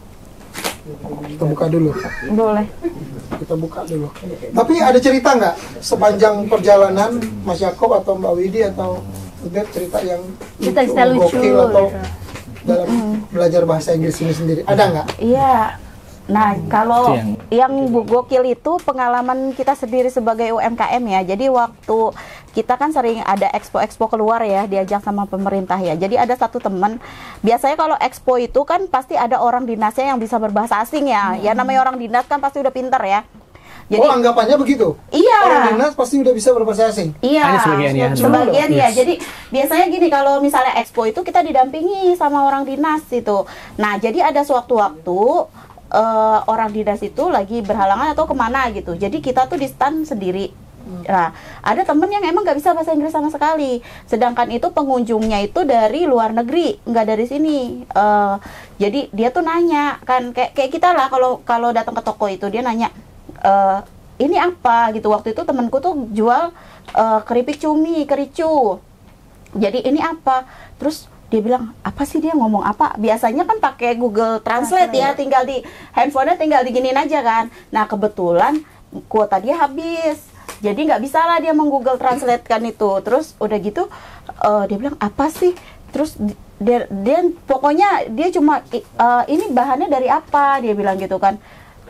S1: Kita buka dulu.
S4: Boleh.
S1: Kita buka dulu. Tapi ada cerita nggak sepanjang perjalanan Mas Yaakob atau Mbak Widi atau Ubed cerita yang
S2: Cerita-cerita lucu.
S1: gokil atau
S2: gitu.
S1: dalam belajar bahasa Inggris ini sendiri? Ada nggak?
S3: Iya. Nah, kalau
S5: Itu yang-
S3: yang bu- gokil itu pengalaman kita sendiri sebagai U M K M ya. Jadi waktu kita kan sering ada expo-expo keluar ya, diajak sama pemerintah ya. Jadi ada satu teman, biasanya kalau expo itu kan pasti ada orang dinasnya yang bisa berbahasa asing ya. Ya namanya orang dinas kan pasti udah pinter ya. Jadi
S1: Oh, anggapannya begitu?
S3: iya.
S1: Orang dinas pasti udah bisa berbahasa asing?
S3: Iya,
S5: Ada sebagian ya.
S3: sebagian ya.
S5: Yes.
S3: Jadi biasanya gini, kalau misalnya expo itu kita didampingi sama orang dinas itu. Nah, jadi ada sewaktu-waktu eh, orang dinas itu lagi berhalangan atau kemana gitu. Jadi kita tuh di stand sendiri. Nah, ada temen yang emang nggak bisa bahasa Inggris sama sekali. Sedangkan itu pengunjungnya itu dari luar negeri, nggak dari sini. Eh, jadi dia tuh nanya kan, kayak kayak kita lah kalau kalau datang ke toko itu dia nanya. Eh, ini apa gitu. Waktu itu temanku tuh jual eh, keripik cumi, kericu. Jadi ini apa? Terus dia bilang, apa sih dia ngomong apa? Biasanya kan pakai Google Translate ya, tinggal di handphonenya tinggal diginiin aja kan. Nah kebetulan kuota dia habis, jadi nggak bisa lah dia meng-Google Translate kan itu. Terus udah gitu eh, dia bilang apa sih? Terus di- dia, dia pokoknya dia cuma "I- eh, ini bahannya dari apa? Dia bilang gitu kan.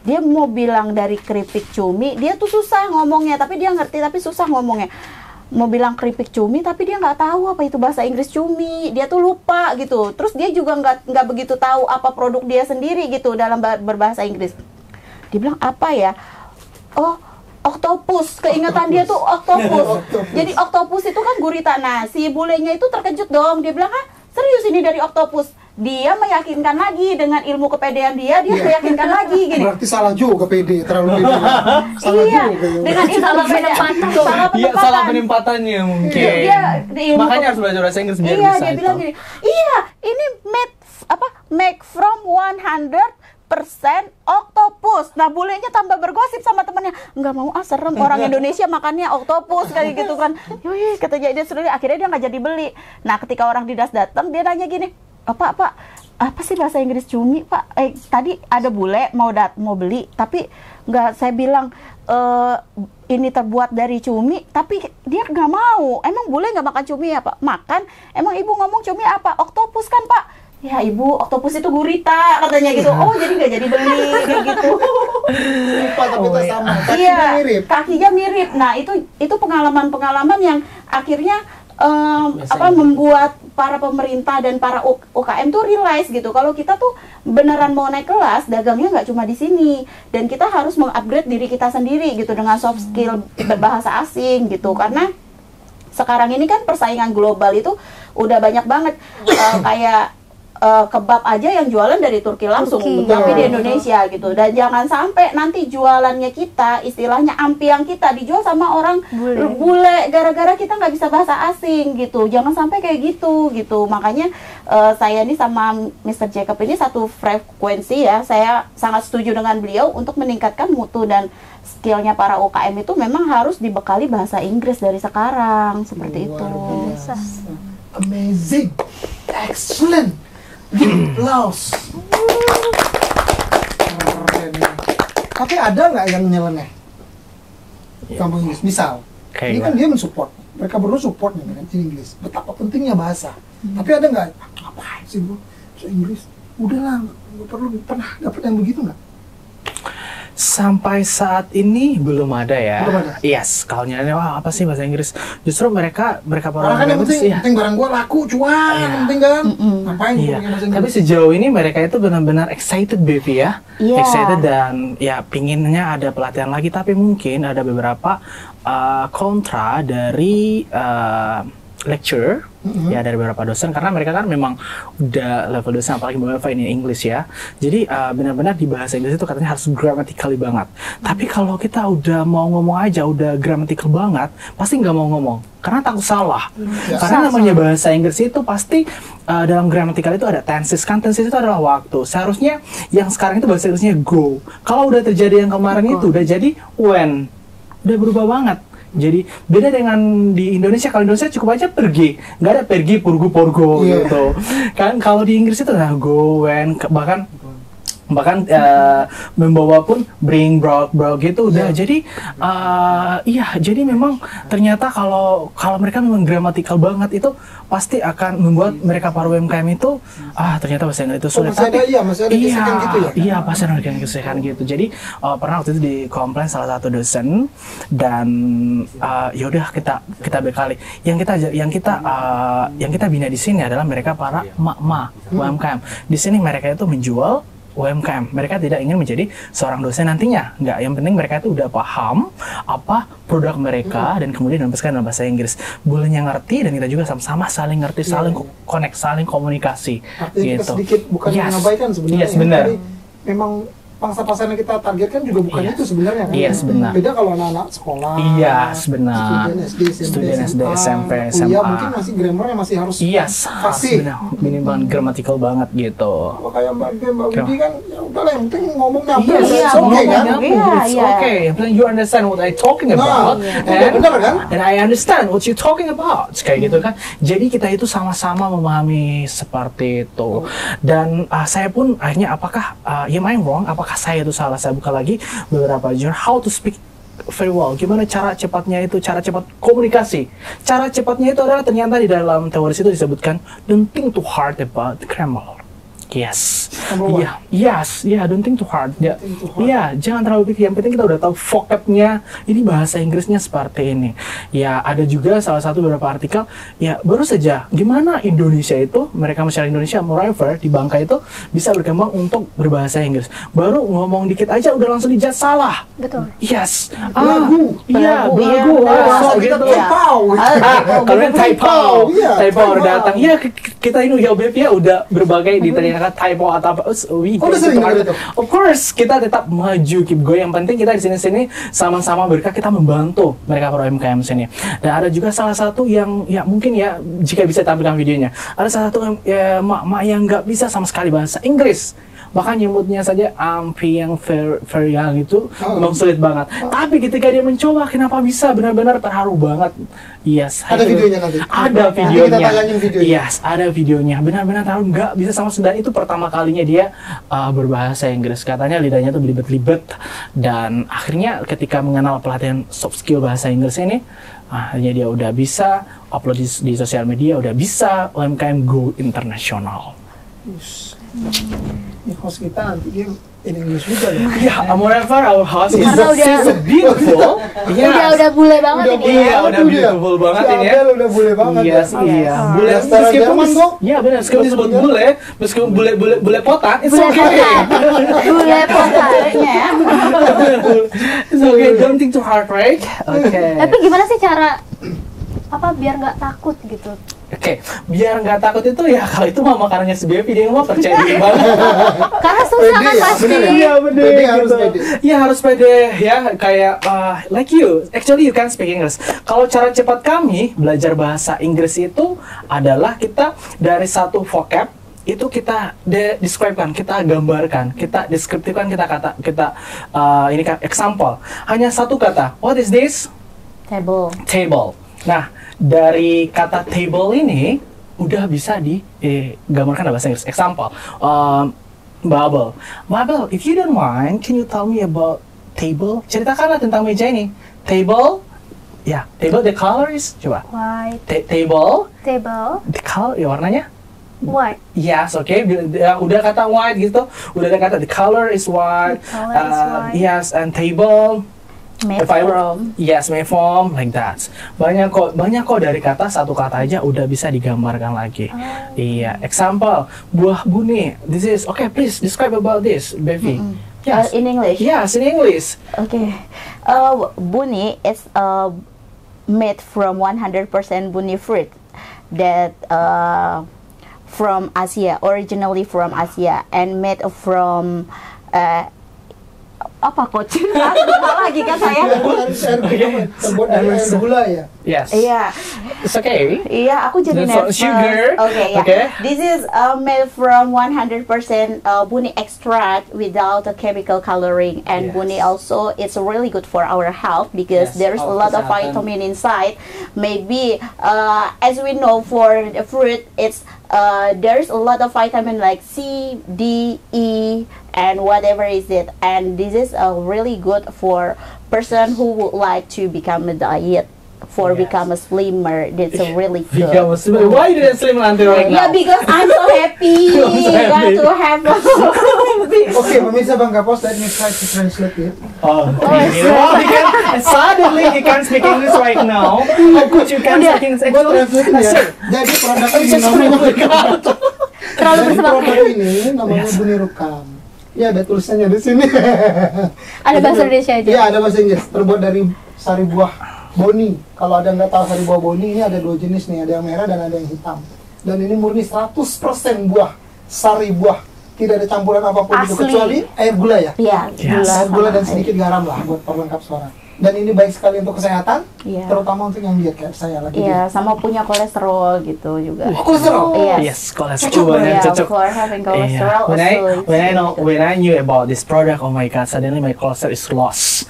S3: dia mau bilang dari keripik cumi, dia tuh susah ngomongnya, tapi dia ngerti tapi susah ngomongnya. Mau bilang keripik cumi, tapi dia nggak tahu apa itu bahasa Inggris cumi, dia tuh lupa gitu. Terus dia juga nggak nggak begitu tahu apa produk dia sendiri gitu dalam berbahasa Inggris. Dia bilang apa ya? Oh, oktopus, keingatan dia tuh oktopus. Jadi oktopus itu kan gurita. Nah, si bulenya itu terkejut dong. Dia bilang, ah serius ini dari oktopus. Dia meyakinkan lagi dengan ilmu kepedean dia, dia yeah. meyakinkan lagi gini.
S1: Berarti salah juga pede, terlalu pede. Salah
S3: iya,
S1: juga.
S3: dengan ilmu
S2: salah
S3: kepedean.
S2: penempatan.
S3: Salah
S5: Iya,
S3: penempatan.
S5: salah penempatannya mungkin.
S3: Dia, dia ilmu
S5: Makanya
S3: ke-
S5: harus belajar bahasa Inggris biar
S3: iya,
S5: bisa
S3: dia
S5: itu.
S3: bilang gini, iya, ini made apa? Make from one hundred persen oktopus. Nah, bulenya tambah bergosip sama temannya. Nggak mau ah, serem orang Indonesia makannya oktopus kayak gitu kan. Yoi, kata dia seru. Akhirnya dia nggak jadi beli. Nah, ketika orang dinas datang, dia nanya gini, apa Pak, apa sih bahasa Inggris cumi Pak? Eh, tadi ada bule mau dat mau beli, tapi nggak, saya bilang e, ini terbuat dari cumi, tapi dia nggak mau. Emang bule nggak makan cumi ya Pak? Makan. Emang ibu ngomong cumi apa? Oktopus kan Pak? Ya ibu, oktopus itu gurita katanya gitu. Oh jadi nggak jadi beli kayak gitu.
S1: Lupa tapi tak sama. Kakinya
S3: Iya,
S1: mirip.
S3: kakinya mirip. Nah itu itu pengalaman-pengalaman yang akhirnya em, apa membuat para pemerintah dan para U- UKM tuh realize gitu. Kalau kita tuh beneran mau naik kelas, dagangnya nggak cuma di sini, dan kita harus mengupgrade diri kita sendiri gitu dengan soft skill berbahasa asing gitu. Karena sekarang ini kan persaingan global itu udah banyak banget eh, kayak Uh, kebab aja yang jualan dari Turki langsung,
S2: Turki.
S3: tapi di
S1: Betul.
S3: Indonesia gitu. Dan jangan sampai nanti jualannya kita, istilahnya ampiang kita dijual sama orang
S2: Bule.
S3: bule gara-gara kita nggak bisa bahasa asing gitu. Jangan sampai kayak gitu gitu. Makanya uh, saya nih sama mister Jacob ini satu frekuensi ya. Saya sangat setuju dengan beliau untuk meningkatkan mutu dan skillnya para U K M itu memang harus dibekali bahasa Inggris dari sekarang seperti
S1: Luar
S3: itu.
S1: biasa. Amazing, excellent, give applause. Keren. Tapi ada nggak yang nyeleneh? Kamu Inggris, misal,
S5: Kayak
S1: ini kan
S5: gimana?
S1: dia mensupport, mereka berdua support nih kan Inggris. Betapa pentingnya bahasa. Tapi ada nggak? Ngapain sih bro? Bahasa Inggris, udahlah, nggak perlu. Pernah dapet yang begitu nggak?
S5: Sampai saat ini belum ada ya.
S1: Belum ada?
S5: Yes, kalau nyanyi wah apa sih bahasa Inggris? Justru mereka mereka para
S1: Orang kan yang
S5: Inggris,
S1: penting,
S5: iya.
S1: penting barang gua laku, cuan,
S5: Iya.
S1: penting kan?
S3: Mm-mm.
S1: Ngapain
S5: Iya,
S1: gua pakai bahasa
S5: tapi
S1: Inggris?
S5: sejauh ini mereka itu benar-benar excited baby ya,
S3: Iya.
S5: excited dan ya pinginnya ada pelatihan lagi, tapi mungkin ada beberapa uh, kontra dari uh, lecturer,
S1: Mhm.
S5: ya dari beberapa dosen karena mereka kan memang udah level dosen apalagi beberapa ini English ya, jadi uh, benar-benar di bahasa Inggris itu katanya harus grammatically banget. Tapi kalau kita udah mau ngomong aja udah grammatical banget, pasti nggak mau ngomong karena takut salah.
S1: Ya.
S5: Karena namanya bahasa Inggris itu pasti uh, dalam grammatical itu ada tenses, kan tenses itu adalah waktu. Seharusnya yang sekarang itu bahasa Inggrisnya go. Kalau udah terjadi yang kemarin itu udah jadi when, udah berubah banget. Jadi beda dengan di Indonesia. Kalau Indonesia cukup aja pergi, nggak ada pergi, purgu, porgo
S1: Iya.
S5: gitu. Kan kalau di Inggris itu nah go, when, ke- bahkan bahkan uh, membawa pun bring, brought, brought gitu udah.
S1: Iya.
S5: Jadi uh, iya, jadi memang ternyata kalau kalau mereka memang gramatikal banget itu pasti akan membuat mereka para U M K M itu ah ternyata bahasa Inggris itu
S1: Oh,
S5: sulit.
S1: masih ada, iya, masih ada
S5: iya,
S1: gesekan gitu ya?
S5: Iya, pasti ada gesekan gitu. Jadi uh, pernah waktu itu dikomplain salah satu dosen dan uh, ya udah kita kita bekali. Yang kita yang kita uh, yang kita bina di sini adalah mereka para emak-emak U M K M. Di sini mereka itu menjual U M K M. Mereka tidak ingin menjadi seorang dosen nantinya. Enggak, yang penting mereka itu udah paham apa produk mereka dan kemudian dibahaskan dalam bahasa Inggris. Bolehnya ngerti dan kita juga sama-sama saling ngerti, saling
S1: Iya.
S5: connect, saling komunikasi.
S1: Artinya kita
S5: gitu.
S1: sedikit bukan
S5: Yes.
S1: mengabaikan sebenarnya.
S5: Yes,
S1: ya.
S5: benar.
S1: Tapi memang pangsa pasar yang kita targetkan juga bukan
S5: Yes.
S1: itu sebenarnya kan.
S5: Yes, benar.
S1: Beda kalau anak-anak sekolah.
S5: Yes, benar.
S1: Student S D, S M P,
S5: Student S D, S M P, S M A.
S1: Kuliah mungkin masih grammarnya masih harus
S5: Iya,
S1: fasih.
S5: benar. Minimal grammatical banget gitu.
S1: Kalau kayak Mbak Bim, Mbak
S5: Oke.
S1: Widi kan ya udahlah yang penting ngomong nyambung.
S5: Yes,
S1: It's
S3: iya,
S1: okay
S3: ngomong
S1: kan?
S3: nyambung.
S5: It's
S3: Iya, iya.
S5: okay. Yang penting you understand what I talking
S1: Nah,
S5: about,
S1: iya. Benar kan?
S5: and I understand what you talking about, kayak gitu kan. Jadi kita itu sama-sama memahami seperti itu. Dan uh, saya pun akhirnya apakah uh, am I wrong? Apakah saya itu salah? Saya buka lagi beberapa jurnal how to speak very well. Gimana cara cepatnya itu, cara cepat komunikasi. Cara cepatnya itu adalah ternyata di dalam teori itu disebutkan don't think too hard about grammar. Yes.
S1: Number one.
S5: Iya, yes, yeah, don't think too hard. Ya,
S1: think too hard.
S5: iya, jangan terlalu pikir. Yang penting kita udah tahu vocabnya. Ini bahasa Inggrisnya seperti ini. Ya, ada juga salah satu beberapa artikel. Ya, baru saja gimana Indonesia itu, mereka masyarakat Indonesia, moreover di Bangka itu bisa berkembang untuk berbahasa Inggris. Baru ngomong dikit aja udah langsung dijat salah.
S2: Betul.
S5: Yes.
S1: Belagu.
S5: Iya,
S3: Belagu,
S5: belagu.
S3: iya,
S5: Ah,
S1: Bahasa
S5: so
S1: kita
S5: gitu.
S1: taipau.
S5: Ah, kalian typo,
S1: Iya,
S5: typo
S1: typo.
S5: datang. Iya, k- k- kita ini ya B P ya udah berbagai diterjemahkan typo atau apa. Oh, we
S1: Oh, udah
S5: go
S1: sering
S5: to
S1: dengar
S5: market.
S1: itu?
S5: Of course, kita tetap maju, keep going. Yang penting kita di sini-sini sama-sama berkah, kita membantu mereka para U M K M sini. Dan ada juga salah satu yang ya mungkin ya jika bisa tampilkan videonya. Ada salah satu ya, mak-mak yang nggak bisa sama sekali bahasa Inggris. Bahkan nyebutnya saja ampi yang ver, verial itu
S1: Oh.
S5: memang sulit banget. Tapi ketika dia mencoba, kenapa bisa? Benar-benar terharu banget. Yes.
S1: Ada
S5: I-
S1: videonya nanti?
S5: Ada
S1: Nanti
S5: videonya.
S1: kita tayangin videonya.
S5: Yes, ada videonya. Benar-benar terharu, nggak bisa sama sekali. Itu pertama kalinya dia uh, berbahasa Inggris. Katanya lidahnya tuh belibet-libet. Dan akhirnya ketika mengenal pelatihan soft skill bahasa Inggris ini, akhirnya dia udah bisa upload di, di sosial media, udah bisa U M K M Go internasional.
S1: Us. Ini host kita nanti dia in English juga ya.
S5: Yeah, moreover our house is
S2: Karena udah-
S5: so beautiful. Yes.
S2: Udah udah bule banget
S1: Udah
S2: ini.
S1: bule
S5: Iya,
S1: banget
S5: udah
S1: tuh dia.
S5: beautiful banget
S1: Si
S5: ini ya.
S1: Abel udah bule banget.
S5: Yes,
S1: ya.
S5: iya. Bule
S1: Restoran
S5: meskipun
S1: Jerman kok.
S5: Iya benar, meskipun disebut bule, meskipun bule bule bule potan, it's
S2: Bule
S5: okay.
S2: potan. Bule potan.
S3: ya.
S5: It's okay, don't think too hard, right? Oke.
S2: Tapi gimana sih cara apa biar nggak takut gitu?
S5: Oke, biar nggak takut itu ya kalau itu mah makanannya si Bevi, dia mah percaya diri banget.
S2: Karena susah
S1: Pede
S2: kan
S1: ya,
S2: pasti.
S1: bener ya?
S5: Iya bener
S1: Pede
S5: gitu.
S1: harus pede.
S5: Iya harus pede ya, kayak uh, like you, actually you can speak English. Kalau cara cepat kami belajar bahasa Inggris itu adalah kita dari satu vocab itu kita de describe-kan, kita gambarkan, kita deskriptifkan, kita kata kita uh, ini kan example. Hanya satu kata. What is this?
S3: Table.
S5: Table. Nah, dari kata table ini udah bisa digambarkan dalam bahasa Inggris. Example, um, Babel. Babel, if you don't mind, can you tell me about table? Ceritakanlah tentang meja ini. Table, ya, table. The color is, coba.
S2: White
S5: Ta- table,
S2: table,
S5: the color, ya warnanya.
S2: white.
S5: Yes, oke. Okay. Udah kata white gitu. Udah ada kata the color is white.
S2: The color is
S5: Uh,
S2: white.
S5: Yes, and table.
S3: Made
S5: If I were-
S3: from.
S5: Yes, may form like that. Banyak kok, banyak kok dari kata satu kata aja udah bisa digambarkan lagi.
S2: Oh.
S5: Iya, example buah buni. This is okay. Please describe about this, Bevi. Yes.
S3: Uh, in English.
S5: Yes, in English.
S3: Okay. Uh, buni is uh, made from one hundred percent buni fruit that uh, from Asia, originally from Asia, and made from uh, apa coach? Lupa lagi kan saya.
S1: Harus air gula, terbuat dari air gula ya.
S5: Yes.
S3: Iya,
S5: It's okay.
S3: iya aku jadi
S5: That's all
S3: nervous.
S5: sugar.
S3: Okay, ya.
S5: Okay.
S3: This is uh, made from one hundred percent uh, buni extract without a chemical coloring, and
S5: Yes.
S3: buni also it's really good for our health because
S5: Yes,
S3: there's a
S5: our
S3: lot of
S5: kesehatan.
S3: vitamin inside. Maybe uh, as we know for the fruit, it's uh, there's a lot of vitamin like C, D, E, and whatever is it, and this is uh, really good for person who would like to become a diet. For
S5: Yes.
S3: become a slimmer, that's a really good.
S5: Become a slim. Why you didn't slim until right
S3: Yeah,
S5: now?
S3: because I'm so happy.
S5: So happy.
S3: Got to have.
S1: Oke, pemirsa Bangka Pos, let me try to translate it.
S5: Oh, okay. Oh, he can, suddenly he can speak English right now. How could you can speak English?
S1: Gue translate ya.
S5: Sir,
S1: Jadi produk
S5: I'm
S1: ini
S5: just
S1: namanya
S2: Terlalu
S1: Jadi
S2: bersemangat.
S1: produk ini namanya Buni Rukam. Ya, ada tulisannya di sini.
S2: Ada bahasa Indonesia aja.
S1: Iya, ada bahasa Inggris. Terbuat dari sari buah boni. Kalau ada nggak tahu sari buah boni, ini ada dua jenis nih, ada yang merah dan ada yang hitam. Dan ini murni seratus persen buah, sari buah. Tidak ada campuran apapun itu
S2: Asli.
S1: kecuali air gula ya.
S3: Ya,
S5: Yes.
S1: Air gula dan
S3: sama
S1: sedikit garam lah buat perlengkap suara. Dan ini baik sekali untuk kesehatan,
S3: Iya.
S1: terutama untuk yang diet kayak saya lagi.
S3: Iya, sama punya kolesterol gitu juga.
S1: Oh, kolesterol.
S3: Iya.
S5: yes, kolesterol
S1: Cocok
S5: banget,
S3: Yeah,
S5: cocok.
S3: for having
S5: Yeah.
S3: cholesterol
S5: When I
S3: also.
S5: when I
S3: it's
S5: know
S3: really
S5: when I knew about this product, oh my god, suddenly my cholesterol is lost.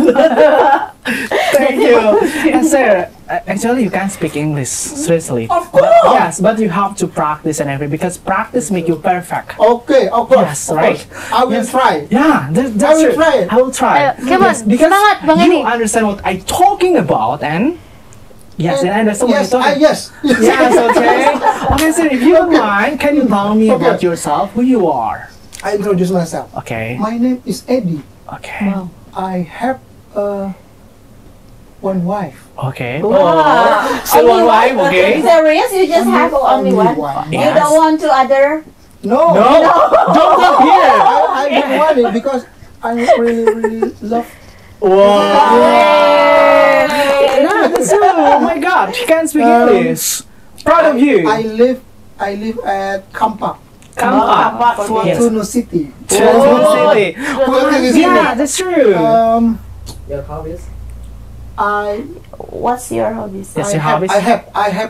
S5: Thank you. And sir, uh, actually you can speak English seriously.
S1: Of
S5: But,
S1: course.
S5: yes, but you have to practice and everything because practice make you perfect.
S1: Oke, of course.
S5: Yes,
S1: of
S5: right.
S1: course. I will
S5: Yes.
S1: try.
S5: Yeah, that, that's
S1: will
S5: it.
S1: try it.
S5: I will try.
S2: Ayo, come on,
S5: Yes, because
S2: semangat, Bang
S5: you
S2: Edi.
S5: understand what I'm talking about and Yes, and I understand what
S1: yes,
S5: you're
S1: I,
S5: talking.
S1: yes.
S5: Yes, okay. Okay, so if you don't mind, can you tell me
S1: Okay.
S5: about yourself, who you are?
S1: I introduce myself.
S5: Okay.
S1: My name is Eddie.
S5: Okay.
S1: I have uh, one wife.
S5: Okay.
S3: Wow.
S5: Still one wife, okay?
S3: Serious? You just have only one? You
S5: Yes.
S3: don't want to other?
S1: No,
S5: No, don't talk here.
S1: I, I don't want it because I really, really love.
S5: Wow. Yeah, that's true. Oh my God, she can't speak
S1: Um,
S5: English. Proud of you.
S1: I live, I live at Kampak,
S5: Kampak. Yes.
S1: Suwatuno City.
S5: Oh, City.
S1: Welcome to Sydney.
S5: Yeah, that's true.
S1: Um,
S6: Your hobbies?
S1: I,
S3: What's your hobbies?
S5: Yes,
S1: I
S5: your
S1: have,
S5: hobbies.
S1: I have, I have,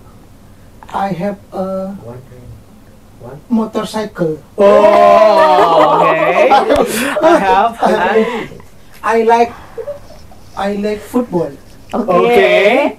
S1: I have a
S6: One thing. One?
S1: motorcycle.
S5: Oh, okay. I have. I-
S1: I like, I like football.
S5: Okay.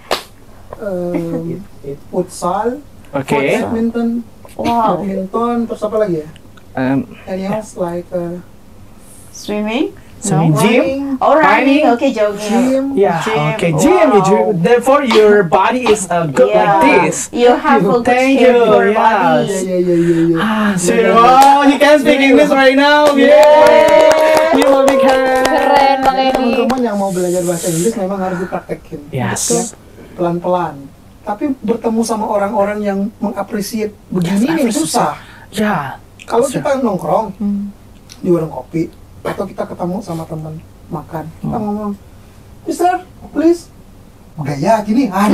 S1: Um, futsal,
S5: Okay.
S1: badminton,
S3: Wow.
S1: badminton, terus apa lagi ya?
S5: Um,
S1: Anything else like uh,
S3: Swimming?
S5: so gym.
S1: running,
S3: Oh, running.
S5: Running.
S3: Okay, jogging.
S1: gym.
S5: Yeah.
S3: Gym.
S5: Okay. Gym. You do.
S3: Wow.
S5: Therefore, your body is uh, good
S3: Yeah.
S5: like this.
S3: You have a good
S5: Thank
S3: shape
S5: you,
S3: for
S5: yes.
S3: body.
S1: Yeah, yeah, yeah, yeah, yeah.
S5: Ah, so oh, he can speak English right now. Yay! You will be
S2: Keren Bang Edi.
S1: Teman-teman yang mau belajar bahasa Inggris memang harus dipraktekin.
S5: Yes.
S1: Ya, pelan-pelan. Tapi bertemu sama orang-orang yang mengapresiasi begini
S5: Yes,
S1: yang
S5: appreciate.
S1: susah.
S5: Yeah.
S1: Kalau kita nongkrong di warung kopi atau kita ketemu sama teman makan, kita ngomong, Mister, please, gaya gini, ada.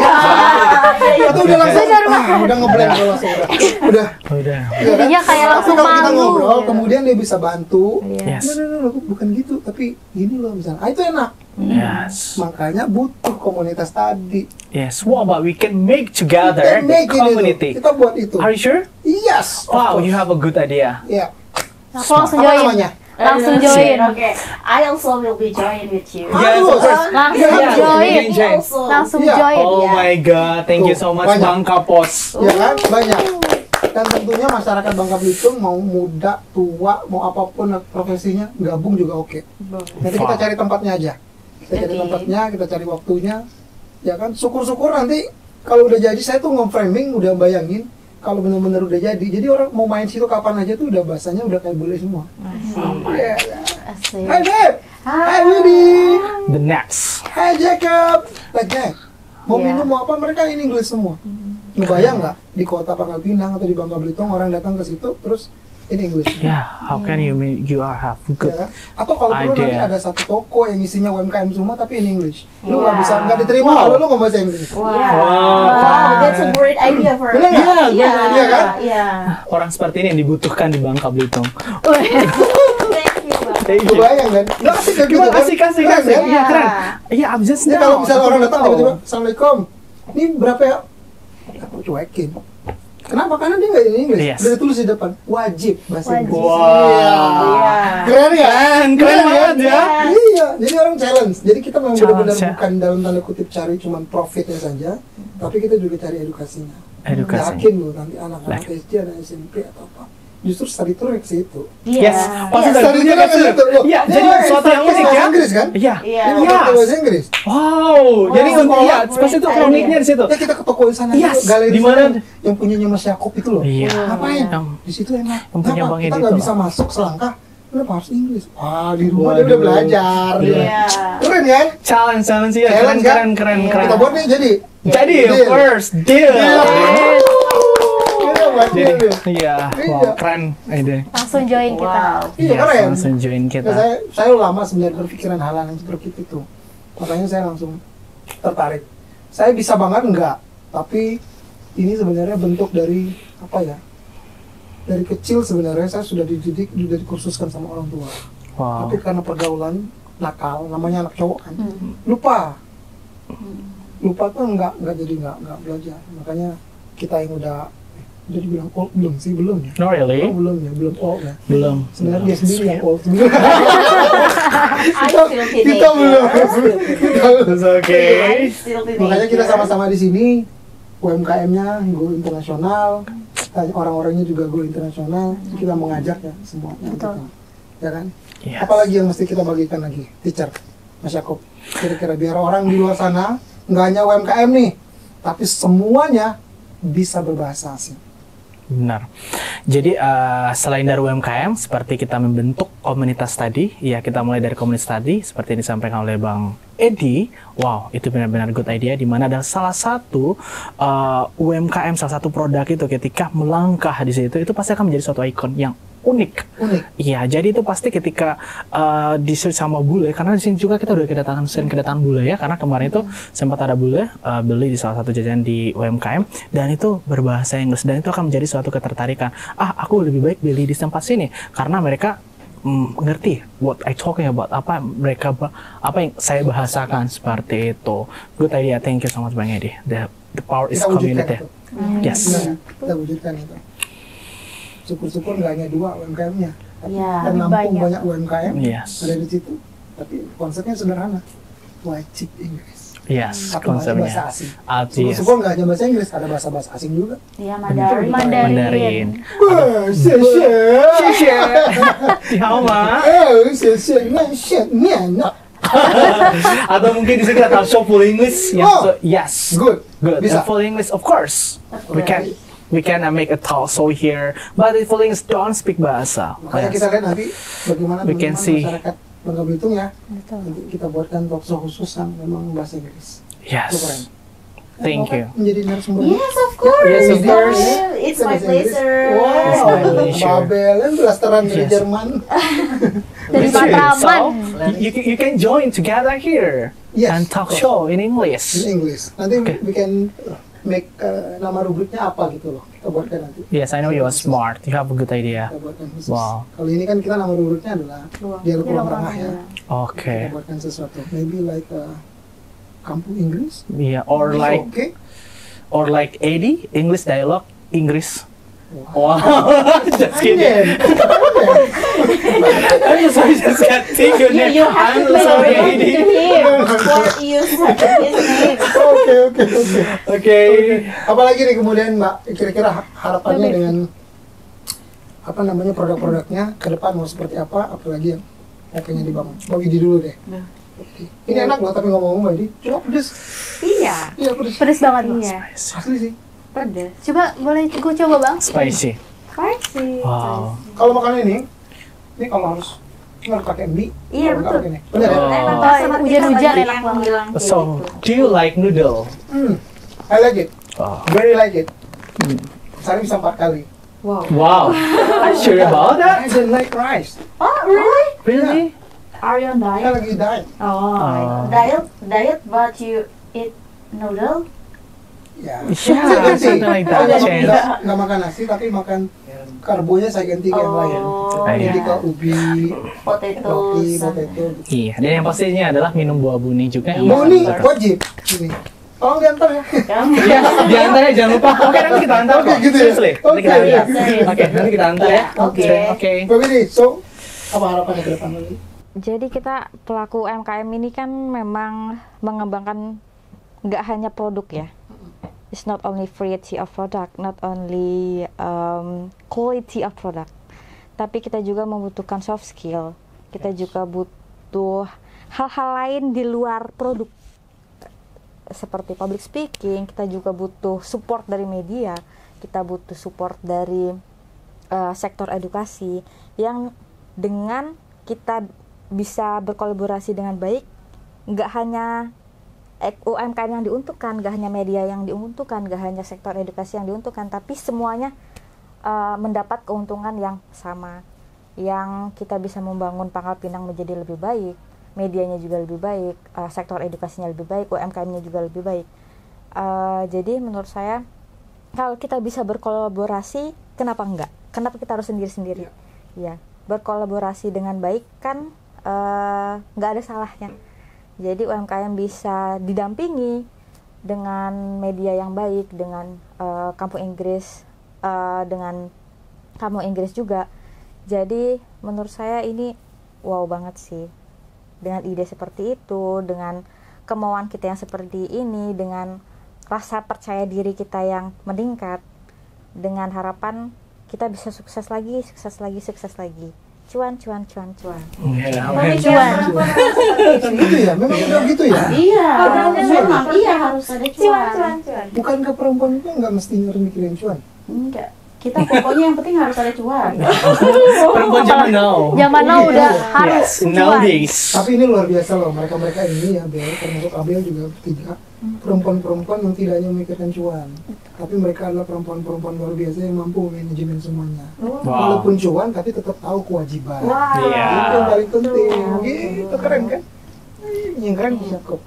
S1: Itu udah langsung, ah, udah ngeblank udah langsung, udah, udah.
S5: Udah.
S2: Jadinya kayak
S1: Tapi
S2: langsung
S1: kalau kita
S2: malu.
S1: ngobrol, kemudian dia bisa bantu.
S5: Yes.
S1: No, no, no, no, bukan gitu, tapi gini loh misalnya. Ah, itu enak.
S5: Yes.
S1: Makanya butuh komunitas tadi.
S5: Yes. What about we can make together
S1: Kita
S5: the
S1: make it
S5: community?
S1: itu. Kita buat itu.
S5: Are you sure?
S1: Yes. of
S5: Wow,
S1: course.
S5: you have a good idea.
S1: Ya.
S2: Aku langsung
S1: Apa
S2: join.
S1: namanya?
S2: Langsung join.
S3: Okay. I also will be join with you.
S5: Yes,
S1: Harus.
S5: of course.
S2: Langsung
S5: Yeah,
S2: join.
S5: we can join.
S3: Also.
S2: Langsung
S1: Iya.
S2: join.
S5: Oh
S3: Yeah.
S5: my God, thank you so much,
S1: Banyak.
S5: Bang Kapos.
S1: Ya kan? Banyak. Dan tentunya masyarakat Bangka Belitung mau muda, tua, mau apapun profesinya, gabung juga oke. Nanti kita
S5: Wow.
S1: cari tempatnya aja. Kita cari
S3: Oke.
S1: tempatnya, kita cari waktunya. Ya kan? Syukur-syukur nanti kalau udah jadi, saya tuh nge-framing, udah bayangin kalau benar-benar udah jadi. Jadi orang mau main situ kapan aja tuh udah bahasanya udah kayak boleh semua. Iya.
S2: Asik.
S1: Hai Beb, hai Widi,
S5: The next.
S1: hai Jacob, like that. Mau
S3: Iya.
S1: minum mau apa mereka ini English semua. Ngebayang nggak di kota Pangkal Pinang atau di Bangka Belitung orang datang ke situ terus ini English.
S5: Yeah, how can you make you are have good?
S1: Ya kan? Atau kalau perlu nanti
S5: idea.
S1: ada satu toko yang isinya U M K M semua tapi in English. Lu nggak
S3: Wow.
S1: bisa nggak diterima
S5: Wow.
S1: kalau lu nggak bahasa Inggris.
S3: Wow.
S5: Wow.
S3: Wow, that's a great idea for
S1: Bener nggak?
S3: Yeah,
S1: Iya, iya kan?
S3: Yeah.
S5: Orang seperti ini yang dibutuhkan di Bangka Belitung.
S3: Thank you, Bang.
S5: Thank
S1: Lu
S5: you.
S1: bayang kan? Nggak asik kayak gitu
S5: Gimana
S1: kan?
S5: asik asik
S1: Keren,
S5: asik.
S1: kan?
S5: Iya keren. Iya, I'm just
S1: Ini
S5: now.
S1: kalau misalnya orang datang
S5: Tahu.
S1: tiba-tiba, Assalamualaikum, ini berapa ya? Aku cuekin. Kenapa? Karena dia nggak ini Inggris.
S5: Yes.
S1: Udah tulis di depan, wajib bahasa
S2: Wajib.
S1: Inggris.
S5: Wow.
S3: Iya.
S1: Keren ya?
S5: Keren, keren banget ya.
S1: Iya, jadi orang challenge. Jadi kita memang
S5: Challenge,
S1: benar-benar
S5: ya.
S1: bukan dalam tanda kutip cari cuman profitnya saja, tapi kita juga cari edukasinya.
S5: Edukasi.
S1: Yakin loh nanti anak-anak
S5: Like-
S1: S D, anak S M P atau apa. Justru study tour ke situ.
S3: Iya.
S5: Yes. Pasti
S1: Study
S5: dari
S1: tour
S5: dunia
S1: ke
S5: kan
S1: situ. Loh,
S5: Iya,
S1: dia
S5: jadi
S1: pakai
S5: suatu yang unik
S1: bahasa
S5: ya.
S1: Inggris kan?
S5: Iya.
S3: Iya.
S1: Dia mau
S5: Yes.
S1: pakai bahasa Inggris.
S5: Wow. Jadi
S3: Wow.
S5: untuk iya,
S3: Great
S5: pasti itu
S3: idea.
S5: uniknya di situ.
S1: Ya kita ke toko di sana,
S5: Yes,
S1: itu galeri
S5: di mana?
S1: sana yang punyanya Mas Yakob itu loh.
S5: Iya.
S1: Ngapain?
S5: Yang-
S1: Di situ enak.
S5: yang punya
S1: Kenapa?
S5: Bang
S1: Kita
S5: Edi
S1: nggak
S5: itu
S1: bisa
S5: loh.
S1: masuk selangkah. Kenapa harus Inggris? Wah, di rumah dia
S5: Waduh.
S1: udah belajar.
S5: Iya.
S3: Iya.
S1: Keren kan?
S5: Challenge, challenge ya. Keren,
S1: Challenge,
S5: keren,
S1: kan?
S5: keren,
S3: Iya.
S5: keren.
S1: Kita buat nih jadi.
S5: Jadi,
S1: Deal.
S5: first deal.
S1: Kita buat
S5: Jadi,
S1: deal nih.
S5: iya,
S1: Iya.
S5: wow, keren ide.
S2: Langsung join kita.
S3: Wow.
S1: Iya,
S5: Yes,
S1: keren.
S5: langsung join
S1: Ya,
S5: kita.
S1: saya saya lama sebenarnya berpikiran hal yang seperti itu. Makanya saya langsung tertarik. Saya bisa banget enggak, tapi ini sebenarnya bentuk dari apa ya? Dari kecil sebenarnya saya sudah dididik, sudah dikursuskan sama orang tua.
S5: Wow.
S1: Tapi karena pergaulan nakal, namanya anak cowok kan, lupa. Lupa tuh enggak enggak jadi enggak enggak belajar. Makanya kita yang udah udah dibilang old belum sih belum ya?
S5: No, really?
S1: Oh, belum ya, belum old ya.
S5: Belum.
S1: Sebenarnya dia sendiri yang old sebenarnya.
S3: I still teenager.
S1: Kita belum. Kita belum.
S5: It's okay.
S3: I still teenager.
S1: Makanya kita sama-sama di sini, U M K M-nya go internasional, kita- orang-orangnya juga go internasional, kita mengajak ya semuanya.
S2: Betul.
S1: gitu. Ya kan?
S5: Yes.
S1: Apalagi yang mesti kita bagikan lagi, teacher, Mas Yakob. Kira-kira biar orang di luar sana nggak hanya U M K M nih, tapi semuanya bisa berbahasa asing.
S5: Benar. Jadi uh, selain dari U M K M, seperti kita membentuk komunitas tadi, ya kita mulai dari komunitas tadi, seperti yang disampaikan oleh Bang Edi. Wow, itu benar-benar good idea. Di mana ada salah satu uh, U M K M, salah satu produk itu ketika melangkah di situ, itu pasti akan menjadi suatu ikon yang unik.
S1: Unik.
S5: Iya, jadi itu pasti ketika uh, di-search sama bule, karena di sini juga kita udah kedatangan sering kedatangan bule ya, karena kemarin itu sempat ada bule uh, beli di salah satu jajanan di U M K M dan itu berbahasa Inggris dan itu akan menjadi suatu ketertarikan. Ah, aku lebih baik beli di tempat sini karena mereka mm, ngerti what I talking about, apa mereka apa yang saya bahasakan seperti itu. Good idea, thank you so much Bang Edi. The the power is
S1: Kita wujudkan
S5: community.
S1: itu.
S5: Yes.
S1: Benar, kita wujudkan itu. Syukur-syukur nggak hanya dua U M K M-nya,
S3: Ya,
S1: dan Lampung
S2: banyak.
S1: banyak U M K M
S5: Yes.
S1: ada di situ. Tapi konsepnya sederhana, wajib Inggris.
S5: Yes,
S1: Satu bahasa
S5: konsepnya.
S1: asing.
S5: Ah, yes.
S1: Syukur-syukur nggak hanya bahasa Inggris, ada bahasa-bahasa asing juga.
S3: ya Mandarin.
S2: Mandarin.
S5: Mandarin.
S1: Wah, xie xie.
S5: Hama.
S1: Eh, xie xie, nian xie, nian.
S5: Atau mungkin di sini kita tahu show full English. Ya,
S1: Oh.
S5: so, yes.
S1: Good.
S5: Good.
S1: Bisa.
S5: And full English, of course. We can we can uh, make a talk show here, but in full English don't speak bahasa.
S1: Makanya
S5: Yes.
S1: kita lihat nanti bagaimana
S5: We can
S1: teman-teman
S5: see.
S1: masyarakat Bangka Belitung ya.
S2: Betul.
S1: Nanti kita buatkan talk show khusus yang memang bahasa Inggris.
S5: Yes.
S1: Itu keren.
S5: Thank
S1: Mau
S5: you.
S1: kan menjadi narasumber?
S3: Yes, of course.
S5: Yes, of course.
S3: It's
S1: Bisa
S3: my
S1: bahasa Inggris?
S3: pleasure.
S5: It's my
S1: Wow,
S5: pleasure.
S1: Babel yang blasteran dari
S5: Yes.
S1: Jerman.
S2: Dari
S5: So,
S2: Matraman.
S5: you, you, you can join together here
S1: Yes,
S5: and
S1: of
S5: talk
S1: course.
S5: show in
S1: In
S5: English.
S1: English. Nanti
S5: Okay.
S1: we can make uh, nama rubriknya apa gitu loh. Kita buatkan nanti.
S5: Yes, I know you are smart. You have a good idea.
S1: Kita buatkan khusus.
S5: Wow.
S1: Kalau ini kan kita nama rubriknya adalah dialog ruang tengah ya.
S5: Okay.
S1: Kita buatkan sesuatu. Maybe like uh, kampung Inggris.
S5: Yeah, or like
S1: Oke.
S5: or like Eddie, English dialogue, English.
S1: Wow.
S5: Wow. Just kidding. I'm just, I just can't think your
S3: You,
S5: name.
S3: you have
S5: I'm
S3: to pay
S5: sorry,
S3: attention to
S5: Eddie.
S3: him for you said his name.
S1: Oke oke oke.
S5: Okay.
S1: Apalagi nih kemudian Mbak, kira-kira ha- harapannya dengan apa namanya produk-produknya ke depan mau seperti apa? Apalagi yang yang pengen dibangun. Mbak Widi dulu deh. Oke. Ini enak loh tapi ngomong-ngomong Mbak Widi. Coba pedes.
S3: Iya,
S1: Iya pedes.
S2: Pedes banget, Bang.
S3: iya,
S1: Asli sih.
S3: pedes.
S2: Coba boleh gue coba, Bang?
S5: Spicy.
S3: Spicy.
S5: Wow.
S1: Kalau makan ini, ini kalau harus nggak pakai mie.
S3: Iya,
S1: kalau nggak
S3: betul.
S1: pakai ini. Benar ya?
S5: Oh.
S3: Enak
S2: Oh,
S3: banget sama
S2: hujan-hujan
S3: kita
S2: enak
S3: yang
S2: banget.
S3: bilang kayak
S5: So,
S3: gitu.
S5: do you like noodle?
S1: Hmm. I like it.
S5: Wow.
S1: Very like it. Sehari bisa empat kali.
S3: Wow.
S5: Wow. Are you sure about that?
S1: I don't like rice.
S3: Oh, really?
S5: Really?
S3: Are you on
S1: Saya
S3: diet?
S1: lagi diet.
S3: Oh,
S5: Oh.
S3: diet, diet, but you eat noodle?
S1: Ya.
S5: Yeah,
S1: Saya ganti.
S5: something like that.
S1: Saya nggak-
S5: Change.
S1: nggak nggak makan nasi tapi makan karbonya saya ganti ke yang lain.
S3: Oh,
S1: Jadi
S5: iya.
S1: ke ubi,
S3: Potato.
S1: roti, potato.
S5: Iya, dan yang pastinya adalah minum buah buni juga. yang
S1: Mau nih
S5: betul.
S1: wajib. Ini. Tolong diantar ya.
S5: Iya, diantar ya, jangan lupa. Oke, nanti kita antar
S1: Oke,
S5: kok.
S1: gitu ya?
S5: Seriously, nanti
S1: Oke,
S5: kita antar.
S3: iya.
S5: Oke, nanti kita antar ya.
S3: Oke.
S5: Oke.
S1: Mbak Widi, so apa harapannya ke depan lagi?
S4: Jadi kita pelaku U M K M ini kan memang mengembangkan nggak hanya produk ya. It's not only variety of product, not only um, quality of product, tapi kita juga membutuhkan soft skill. Kita juga butuh hal-hal lain di luar produk, seperti public speaking. Kita juga butuh support dari media. Kita butuh support dari uh, sektor edukasi yang dengan kita bisa berkolaborasi dengan baik, nggak hanya U M K M yang diuntukkan, nggak hanya media yang diuntukkan, nggak hanya sektor edukasi yang diuntukkan, tapi semuanya uh, mendapat keuntungan yang sama, yang kita bisa membangun Pangkal Pinang menjadi lebih baik, medianya juga lebih baik, uh, sektor edukasinya lebih baik, U M K M-nya juga lebih baik. Uh, jadi menurut saya kalau kita bisa berkolaborasi, kenapa enggak? Kenapa kita harus sendiri-sendiri? Ya, berkolaborasi dengan baik kan nggak uh, ada salahnya. Jadi U M K M bisa didampingi dengan media yang baik, dengan uh, kampung Inggris, uh, dengan kampung Inggris juga. Jadi menurut saya ini wow banget sih. Dengan ide seperti itu, dengan kemauan kita yang seperti ini, dengan rasa percaya diri kita yang meningkat, dengan harapan kita bisa sukses lagi, sukses lagi, sukses lagi. cuan, cuan, cuan, cuan.
S5: Ya,
S2: Pemikiran perempuan harus seperti itu.
S1: Gitu ya, memang udah gitu ya.
S3: Iya,
S2: Programnya
S3: memang
S2: seperti
S3: iya
S2: itu.
S3: harus ada
S2: Cuan,
S3: cuan.
S2: cuan, cuan.
S1: Bukankah perempuan itu nggak mesti nyuruh mikirin cuan?
S3: Enggak. Kita pokoknya yang penting harus ada cuan.
S5: perempuan zaman now.
S2: Zaman now
S1: Iya,
S2: udah
S1: iya.
S2: harus
S5: Yes,
S2: cuan.
S5: nowadays.
S1: Tapi ini luar biasa loh, mereka-mereka ini ya, Bel, termasuk Abel juga bertiga, perempuan-perempuan yang tidak hanya memikirkan cuan, tapi mereka adalah perempuan-perempuan luar biasa yang mampu manajemen semuanya.
S5: Wow.
S1: Walaupun cuan, tapi tetap tahu kewajiban.
S5: Iya.
S1: Itu yang paling penting. Gitu, keren kan? Yang keren Yakob.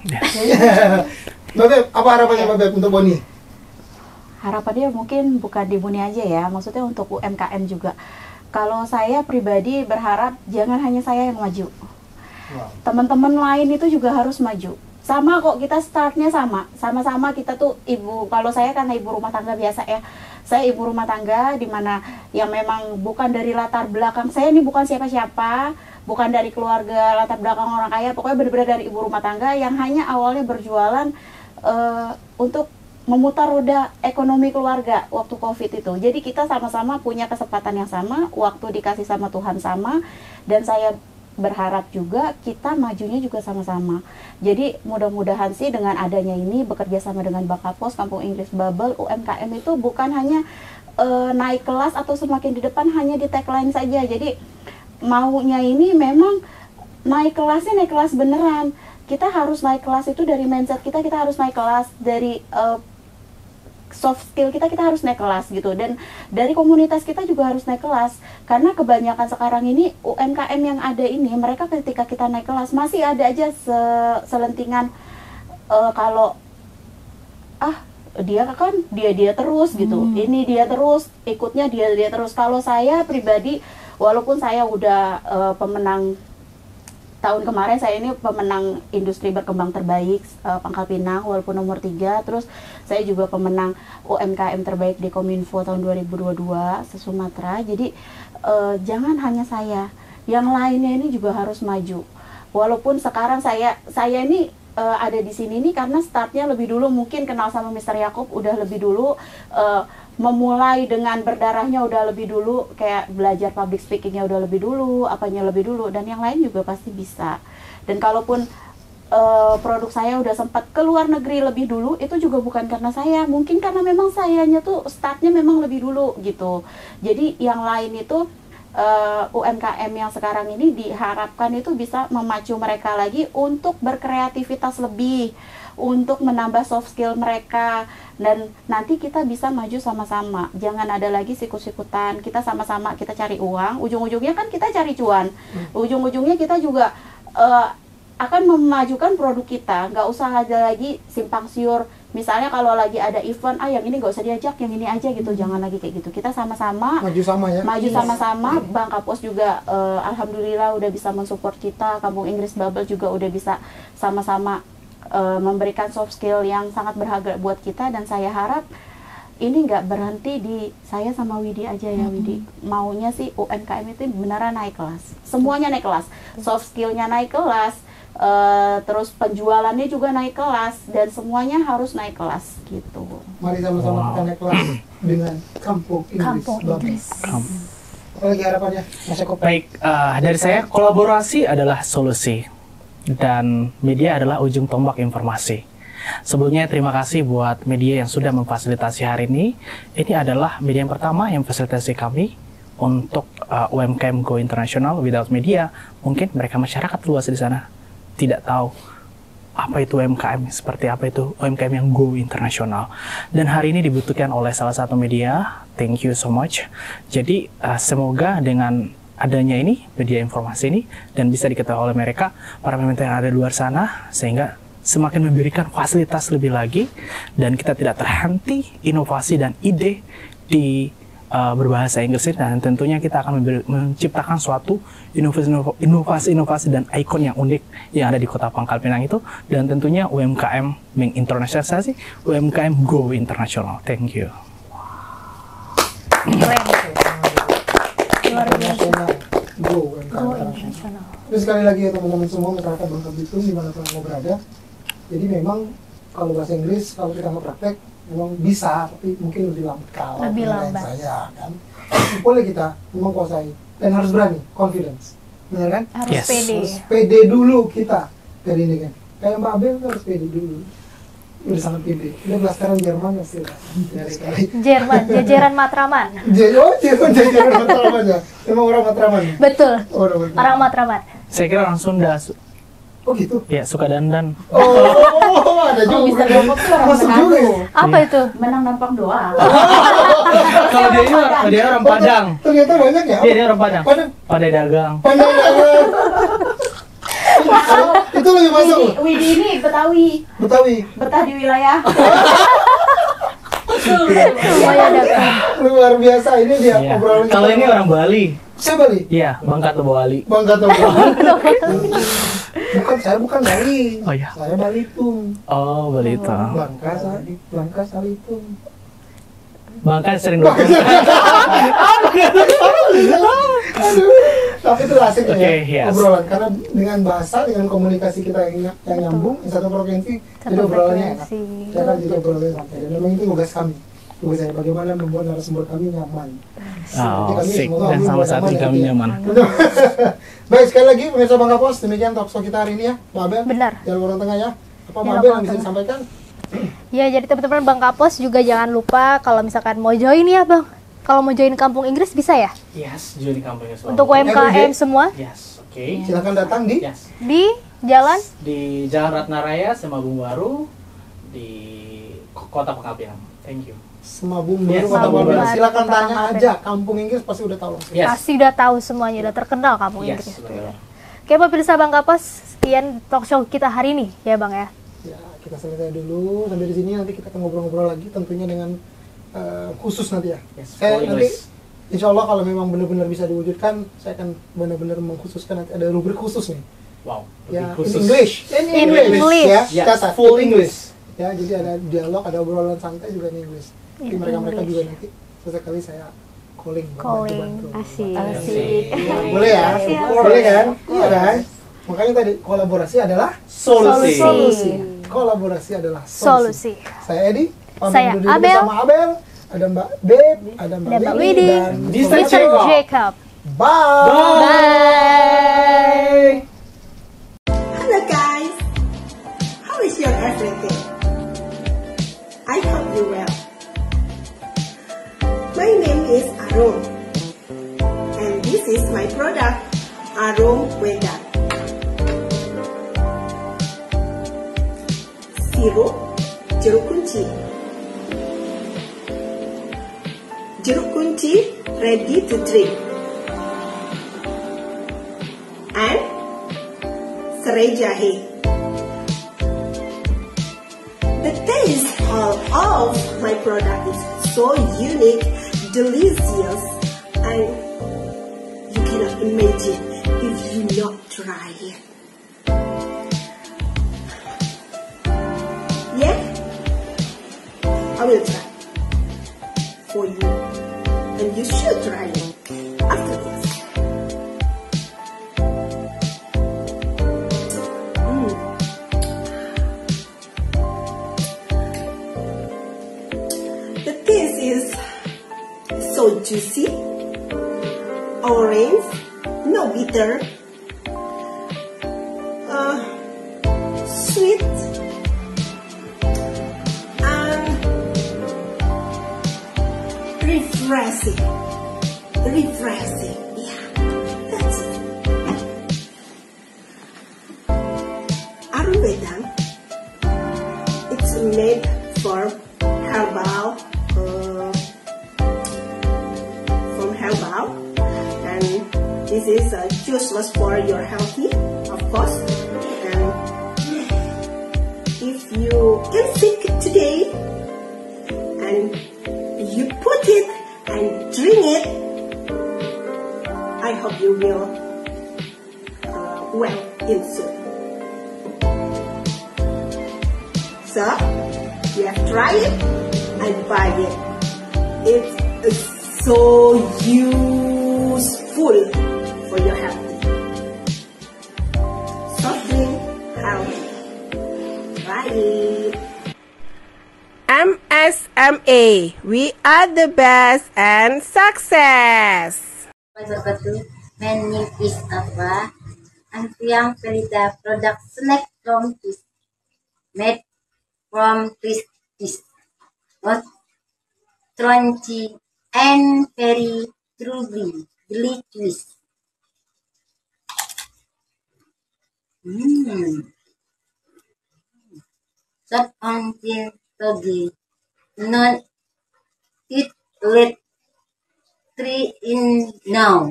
S1: Mbak Beb, apa harapannya Mbak Beb untuk Boni?
S3: Harapannya mungkin bukan di Buni aja ya, maksudnya untuk U M K M juga. Kalau saya pribadi berharap jangan hanya saya yang maju.
S1: Wow.
S3: Teman-teman lain itu juga harus maju. Sama kok, kita startnya sama. Sama-sama kita tuh ibu, kalau saya karena ibu rumah tangga biasa ya. Saya ibu rumah tangga di mana yang memang bukan dari latar belakang, saya ini bukan siapa-siapa, bukan dari keluarga latar belakang orang kaya, pokoknya benar-benar dari ibu rumah tangga yang hanya awalnya berjualan uh, untuk memutar roda ekonomi keluarga waktu Covid itu. Jadi kita sama-sama punya kesempatan yang sama, waktu dikasih sama Tuhan sama, dan saya berharap juga kita majunya juga sama-sama. Jadi mudah-mudahan sih dengan adanya ini bekerja sama dengan Bakapos, Kampung Inggris Bubble, U M K M itu bukan hanya uh, naik kelas atau semakin di depan hanya di tagline saja. Jadi maunya ini memang naik kelasnya naik kelas beneran. Kita harus naik kelas itu dari mindset kita, kita harus naik kelas dari uh, soft skill kita, kita harus naik kelas gitu, dan dari komunitas kita juga harus naik kelas, karena kebanyakan sekarang ini U M K M yang ada ini, mereka ketika kita naik kelas masih ada aja se selentingan uh, kalau ah dia kan dia dia terus gitu, hmm. ini dia terus ikutnya dia dia terus. Kalau saya pribadi, walaupun saya udah uh, pemenang tahun kemarin, saya ini pemenang industri berkembang terbaik uh, Pangkal Pinang walaupun nomor tiga, terus saya juga pemenang U M K M terbaik di Kominfo tahun dua ribu dua puluh dua se-Sumatera. Jadi uh, jangan hanya saya, yang lainnya ini juga harus maju. Walaupun sekarang saya saya ini uh, ada di sini nih karena startnya lebih dulu, mungkin kenal sama Mister Yakob udah lebih dulu, uh, memulai dengan berdarahnya udah lebih dulu, kayak belajar public speakingnya udah lebih dulu, apanya lebih dulu, dan yang lain juga pasti bisa. Dan kalaupun uh, produk saya udah sempat ke luar negeri lebih dulu, itu juga bukan karena saya, mungkin karena memang sayanya tuh startnya memang lebih dulu gitu. Jadi yang lain itu uh, U M K M yang sekarang ini diharapkan itu bisa memacu mereka lagi untuk berkreativitas lebih, untuk menambah soft skill mereka, dan nanti kita bisa maju sama-sama. Jangan ada lagi sikut-sikutan, kita sama-sama kita cari uang, ujung-ujungnya kan kita cari cuan, ujung-ujungnya kita juga uh, akan memajukan produk kita. Nggak usah ada lagi simpang siur, misalnya kalau lagi ada event, ah yang ini nggak usah diajak, yang ini aja gitu, jangan lagi kayak gitu. Kita sama-sama
S1: Maju sama ya.
S3: maju sama-sama. Bang Kapos juga uh, alhamdulillah udah bisa mensupport kita, Kampung Inggris Bubble juga udah bisa sama-sama Uh, memberikan soft skill yang sangat berharga buat kita, dan saya harap ini nggak berhenti di saya sama Widi aja ya. Widi maunya sih U M K M itu beneran naik kelas, semuanya naik kelas, soft skillnya naik kelas, uh, terus penjualannya juga naik kelas, dan semuanya harus naik kelas gitu.
S1: Mari sama-sama kita naik kelas dengan Kampung Inggris
S2: Kampung
S1: Bubble.
S2: Inggris.
S1: Apalagi harapannya Mas Eko?
S5: Baik, uh, dari saya kolaborasi adalah solusi dan media adalah ujung tombak informasi. Sebelumnya terima kasih buat media yang sudah memfasilitasi hari ini. Ini adalah media yang pertama yang memfasilitasi kami untuk uh, U M K M Go International. Without media, mungkin mereka masyarakat luas di sana tidak tahu apa itu U M K M, seperti apa itu U M K M yang Go International. Dan hari ini dibutuhkan oleh salah satu media. Thank you so much. Jadi uh, semoga dengan adanya ini, media informasi ini, dan bisa diketahui oleh mereka, para pemimpin yang ada di luar sana, sehingga semakin memberikan fasilitas lebih lagi, dan kita tidak terhenti inovasi dan ide di uh, berbahasa Inggris, dan tentunya kita akan menciptakan suatu inovasi-inovasi dan ikon yang unik yang ada di kota Pangkal Pinang itu, dan tentunya U M K M menginternalisasi U M K M Go International. Thank you.
S2: Luar biasa.
S1: Go U M K M
S2: Go
S1: International.
S2: International.
S1: Tapi sekali lagi ya teman-teman semua, masyarakat Bangka Belitung dimanapun Anda berada, jadi memang kalau bahasa Inggris, kalau kita nggak praktek, memang bisa, tapi mungkin lebih lambat kalau
S2: Lebih
S1: penilaian
S2: lambat.
S1: saya kan. Boleh kita memang kuasai dan harus berani, confidence, benar kan?
S2: Harus
S5: Yes.
S2: pede.
S1: Harus pede dulu kita dari ini kan. Kayak Mbak Abel tuh harus pede dulu. Udah sangat pede. Udah blasteran Jerman pasti lah. Dari kali.
S2: Jerman, jajaran Matraman.
S1: Jadi oh Jerman jajaran Matraman ya. Emang orang Matraman ya?
S2: Betul.
S1: Oh, orang Matraman.
S2: Orang Matraman.
S5: Saya kira orang Sunda. Su-
S1: Oh gitu.
S5: Ya, suka dandan.
S1: Oh, ada
S3: Oh, bisa
S1: juga.
S3: dapat tuh orang
S1: Masuk
S3: Manado.
S1: juga ya?
S2: Apa itu?
S3: Menang nampang doang.
S5: Kalau dia ini kalau dia orang Padang.
S1: Ternyata banyak ya?
S5: Iya, dia orang Padang.
S1: Padang.
S5: Padang dagang.
S1: Pandang banget. Kalau itu lebih masuk.
S3: Widi, Widi ini Betawi,
S1: Betawi.
S3: betah di wilayah.
S2: Semuanya dagang.
S1: Luar biasa ini dia
S5: Iya.
S1: obrolan.
S5: Kalau ini orang Bali.
S1: saya Bali.
S5: Iya, Bangka atau Bali.
S1: Bangka atau bukan, saya bukan Bali.
S5: Oh, iya.
S1: Saya Balitung.
S5: Oh, Bali itu.
S1: Bangka, Sali- Bangka Salitung.
S5: Bangka sering nonton.
S1: Aduh, tapi itu asik ya
S5: Oke, yes.
S1: obrolan karena dengan bahasa, dengan komunikasi kita yang, yang nyambung di satu provinsi,
S2: Satu
S1: jadi obrolannya enak.
S2: frekuensi.
S1: Cara jadi obrolannya santai. Dan memang itu tugas kami. Tugas saya bagaimana membuat narasumber kami nyaman.
S5: Oh,
S1: Jadi kami
S5: sik.
S1: semoga
S5: Dan
S1: membuat
S5: sama saat ini
S1: nyaman
S5: kami
S1: ya.
S5: nyaman.
S1: Baik, sekali lagi pemirsa Bangka Pos, demikian talk show kita hari ini ya, Mbak Abel.
S2: Benar.
S1: Jalan orang tengah ya. Apa Mbak
S2: Jalan
S1: Abel
S2: orang
S1: yang bisa
S2: tengah.
S1: disampaikan?
S2: Ya, jadi teman-teman Bangka Pos juga jangan lupa kalau misalkan mau join ya, Bang. Kalau mau join Kampung Inggris bisa ya?
S5: Yes, jadi kampanye suara.
S2: Untuk U M K M semua
S5: Yes, oke.
S1: Silakan datang di
S5: Yes.
S2: di jalan
S5: Di Jalan Ratnaraya, Semabung Baru, di K- Kota Pengabdian. Thank you.
S1: Semabung
S5: Yes,
S1: Baru Kota
S2: Semabung
S1: Baru.
S2: Baru,
S1: Silakan
S2: Kota
S1: tanya
S2: Pengabdian.
S1: aja, Kampung Inggris pasti udah tahu langsung.
S5: Yes.
S2: pasti udah tahu semuanya, udah terkenal Kampung
S5: Yes,
S2: Inggris.
S5: betul.
S2: Oke, pemirsa Bangka Pos, sekian talk show kita hari ini ya, Bang ya.
S1: Ya, kita selesai dulu sampai di sini, nanti kita akan ngobrol-ngobrol lagi tentunya dengan eh, khusus nanti ya.
S5: Yes,
S1: Saya
S5: full
S1: nanti
S5: English.
S1: insya Allah kalau memang benar-benar bisa diwujudkan, saya akan benar-benar mengkhususkan, nanti ada rubrik khusus nih.
S5: Wow,
S1: Ya,
S5: lebih
S1: in
S5: khusus.
S1: English. In
S2: In
S1: English.
S2: English.
S1: Ya,
S5: Ya,
S1: catat.
S5: full
S1: In
S5: English.
S1: Ya, jadi ada dialog, ada obrolan santai juga in English. Jadi
S2: In
S1: mereka-mereka
S2: English.
S1: juga nanti sesekali saya calling. buat
S2: Calling.
S1: bantu-bantu.
S4: Asik.
S3: Asik.
S1: Ya, boleh ya?
S2: Iya.
S1: Boleh kan? Iya kan? Makanya tadi kolaborasi adalah
S5: Solusi.
S2: Solusi.
S1: Kolaborasi adalah solusi.
S2: Solusi.
S1: Saya Edi, pamit
S2: Saya
S1: undur diri
S2: Abel.
S1: bersama Abel, ada Mbak Beb, ada Mbak
S2: Dan Mbak
S1: Widi,
S2: Widi,
S1: dan
S5: Mister
S2: mister
S5: Jacob.
S2: Jacob.
S1: bye.
S2: Bye.
S7: Hello guys, how is your everything? I hope you well. My name is Arum, and this is my product, Arum Wenda. Sirup jeruk kunci. Jeruk kunci ready to drink. And serai jahe. The taste of, of my product is so unique, delicious, and you cannot imagine if you not try it. Yeah, I will try for you, and you should try it after this. Mm. The taste is so juicy, orange, no bitter, uh, sweet, and refreshing. Refreshing, yeah, that's it. Ayurvedang, it's made for herbal, uh, from herbal, and this is uh, useless for your healthy, of course. And if you get sick today, and you put it and drink it, I hope you will uh, well in soon. So, you have tried it and buy it. It's so useful for your health. Something healthy. Try it. M S M A, we are the best and success.
S8: Wabarakatuh. Menu is apa? Ampiang Perita product snack from fish made from fish fish. What crunchy and very truly delicious. Hmm. Sop until togi. Not it let three in now.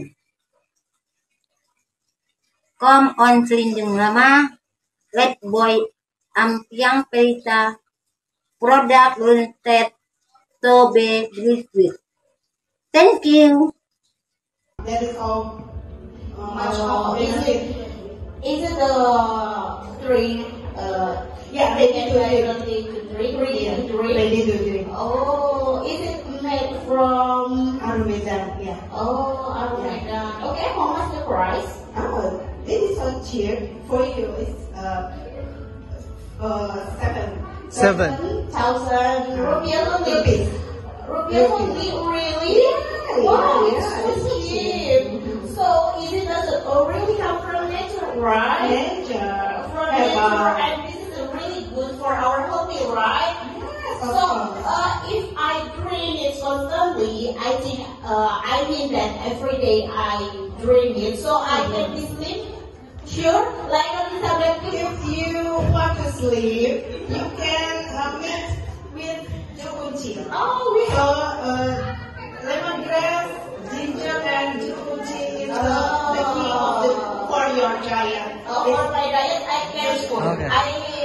S8: Come on selindung lama. Let boy ampiang perita product limited to be liquid. Thank you.
S7: That is all. Uh, much of
S9: is it is it the drink? Uh,
S7: Yeah, ready to drink.
S9: ready to drink. Ready to drink.
S7: Ready to drink.
S9: Oh, is it made from?
S7: Arumeda, yeah.
S9: Oh, Arumeda. Okay, how much the price?
S7: Oh, this is so cheap for you. It's uh, uh seven.
S1: Seven.
S9: Thousand rupiah only.
S7: Rupees.
S9: Rupiah only, really?
S7: Yeah,
S9: Wow,
S7: yeah,
S9: it's so
S7: it's
S9: cheap. So is it doesn't really come from nature, right?
S7: Nature.
S9: From
S7: Have,
S9: nature,
S7: uh,
S9: and this is really good for our healthy, right?
S7: Yes, of
S9: So
S7: course.
S9: uh, if I drink it constantly, I think uh, I mean that every day I drink it, so I can be sleep. Sure, like Elizabeth.
S7: If you want to sleep, you can uh, mix with jukunci.
S9: Oh, we
S7: So, uh, lemongrass, ginger, and jukunci is uh, the key of the, for your diet.
S9: Oh, for my diet, I can.
S1: Okay.
S9: I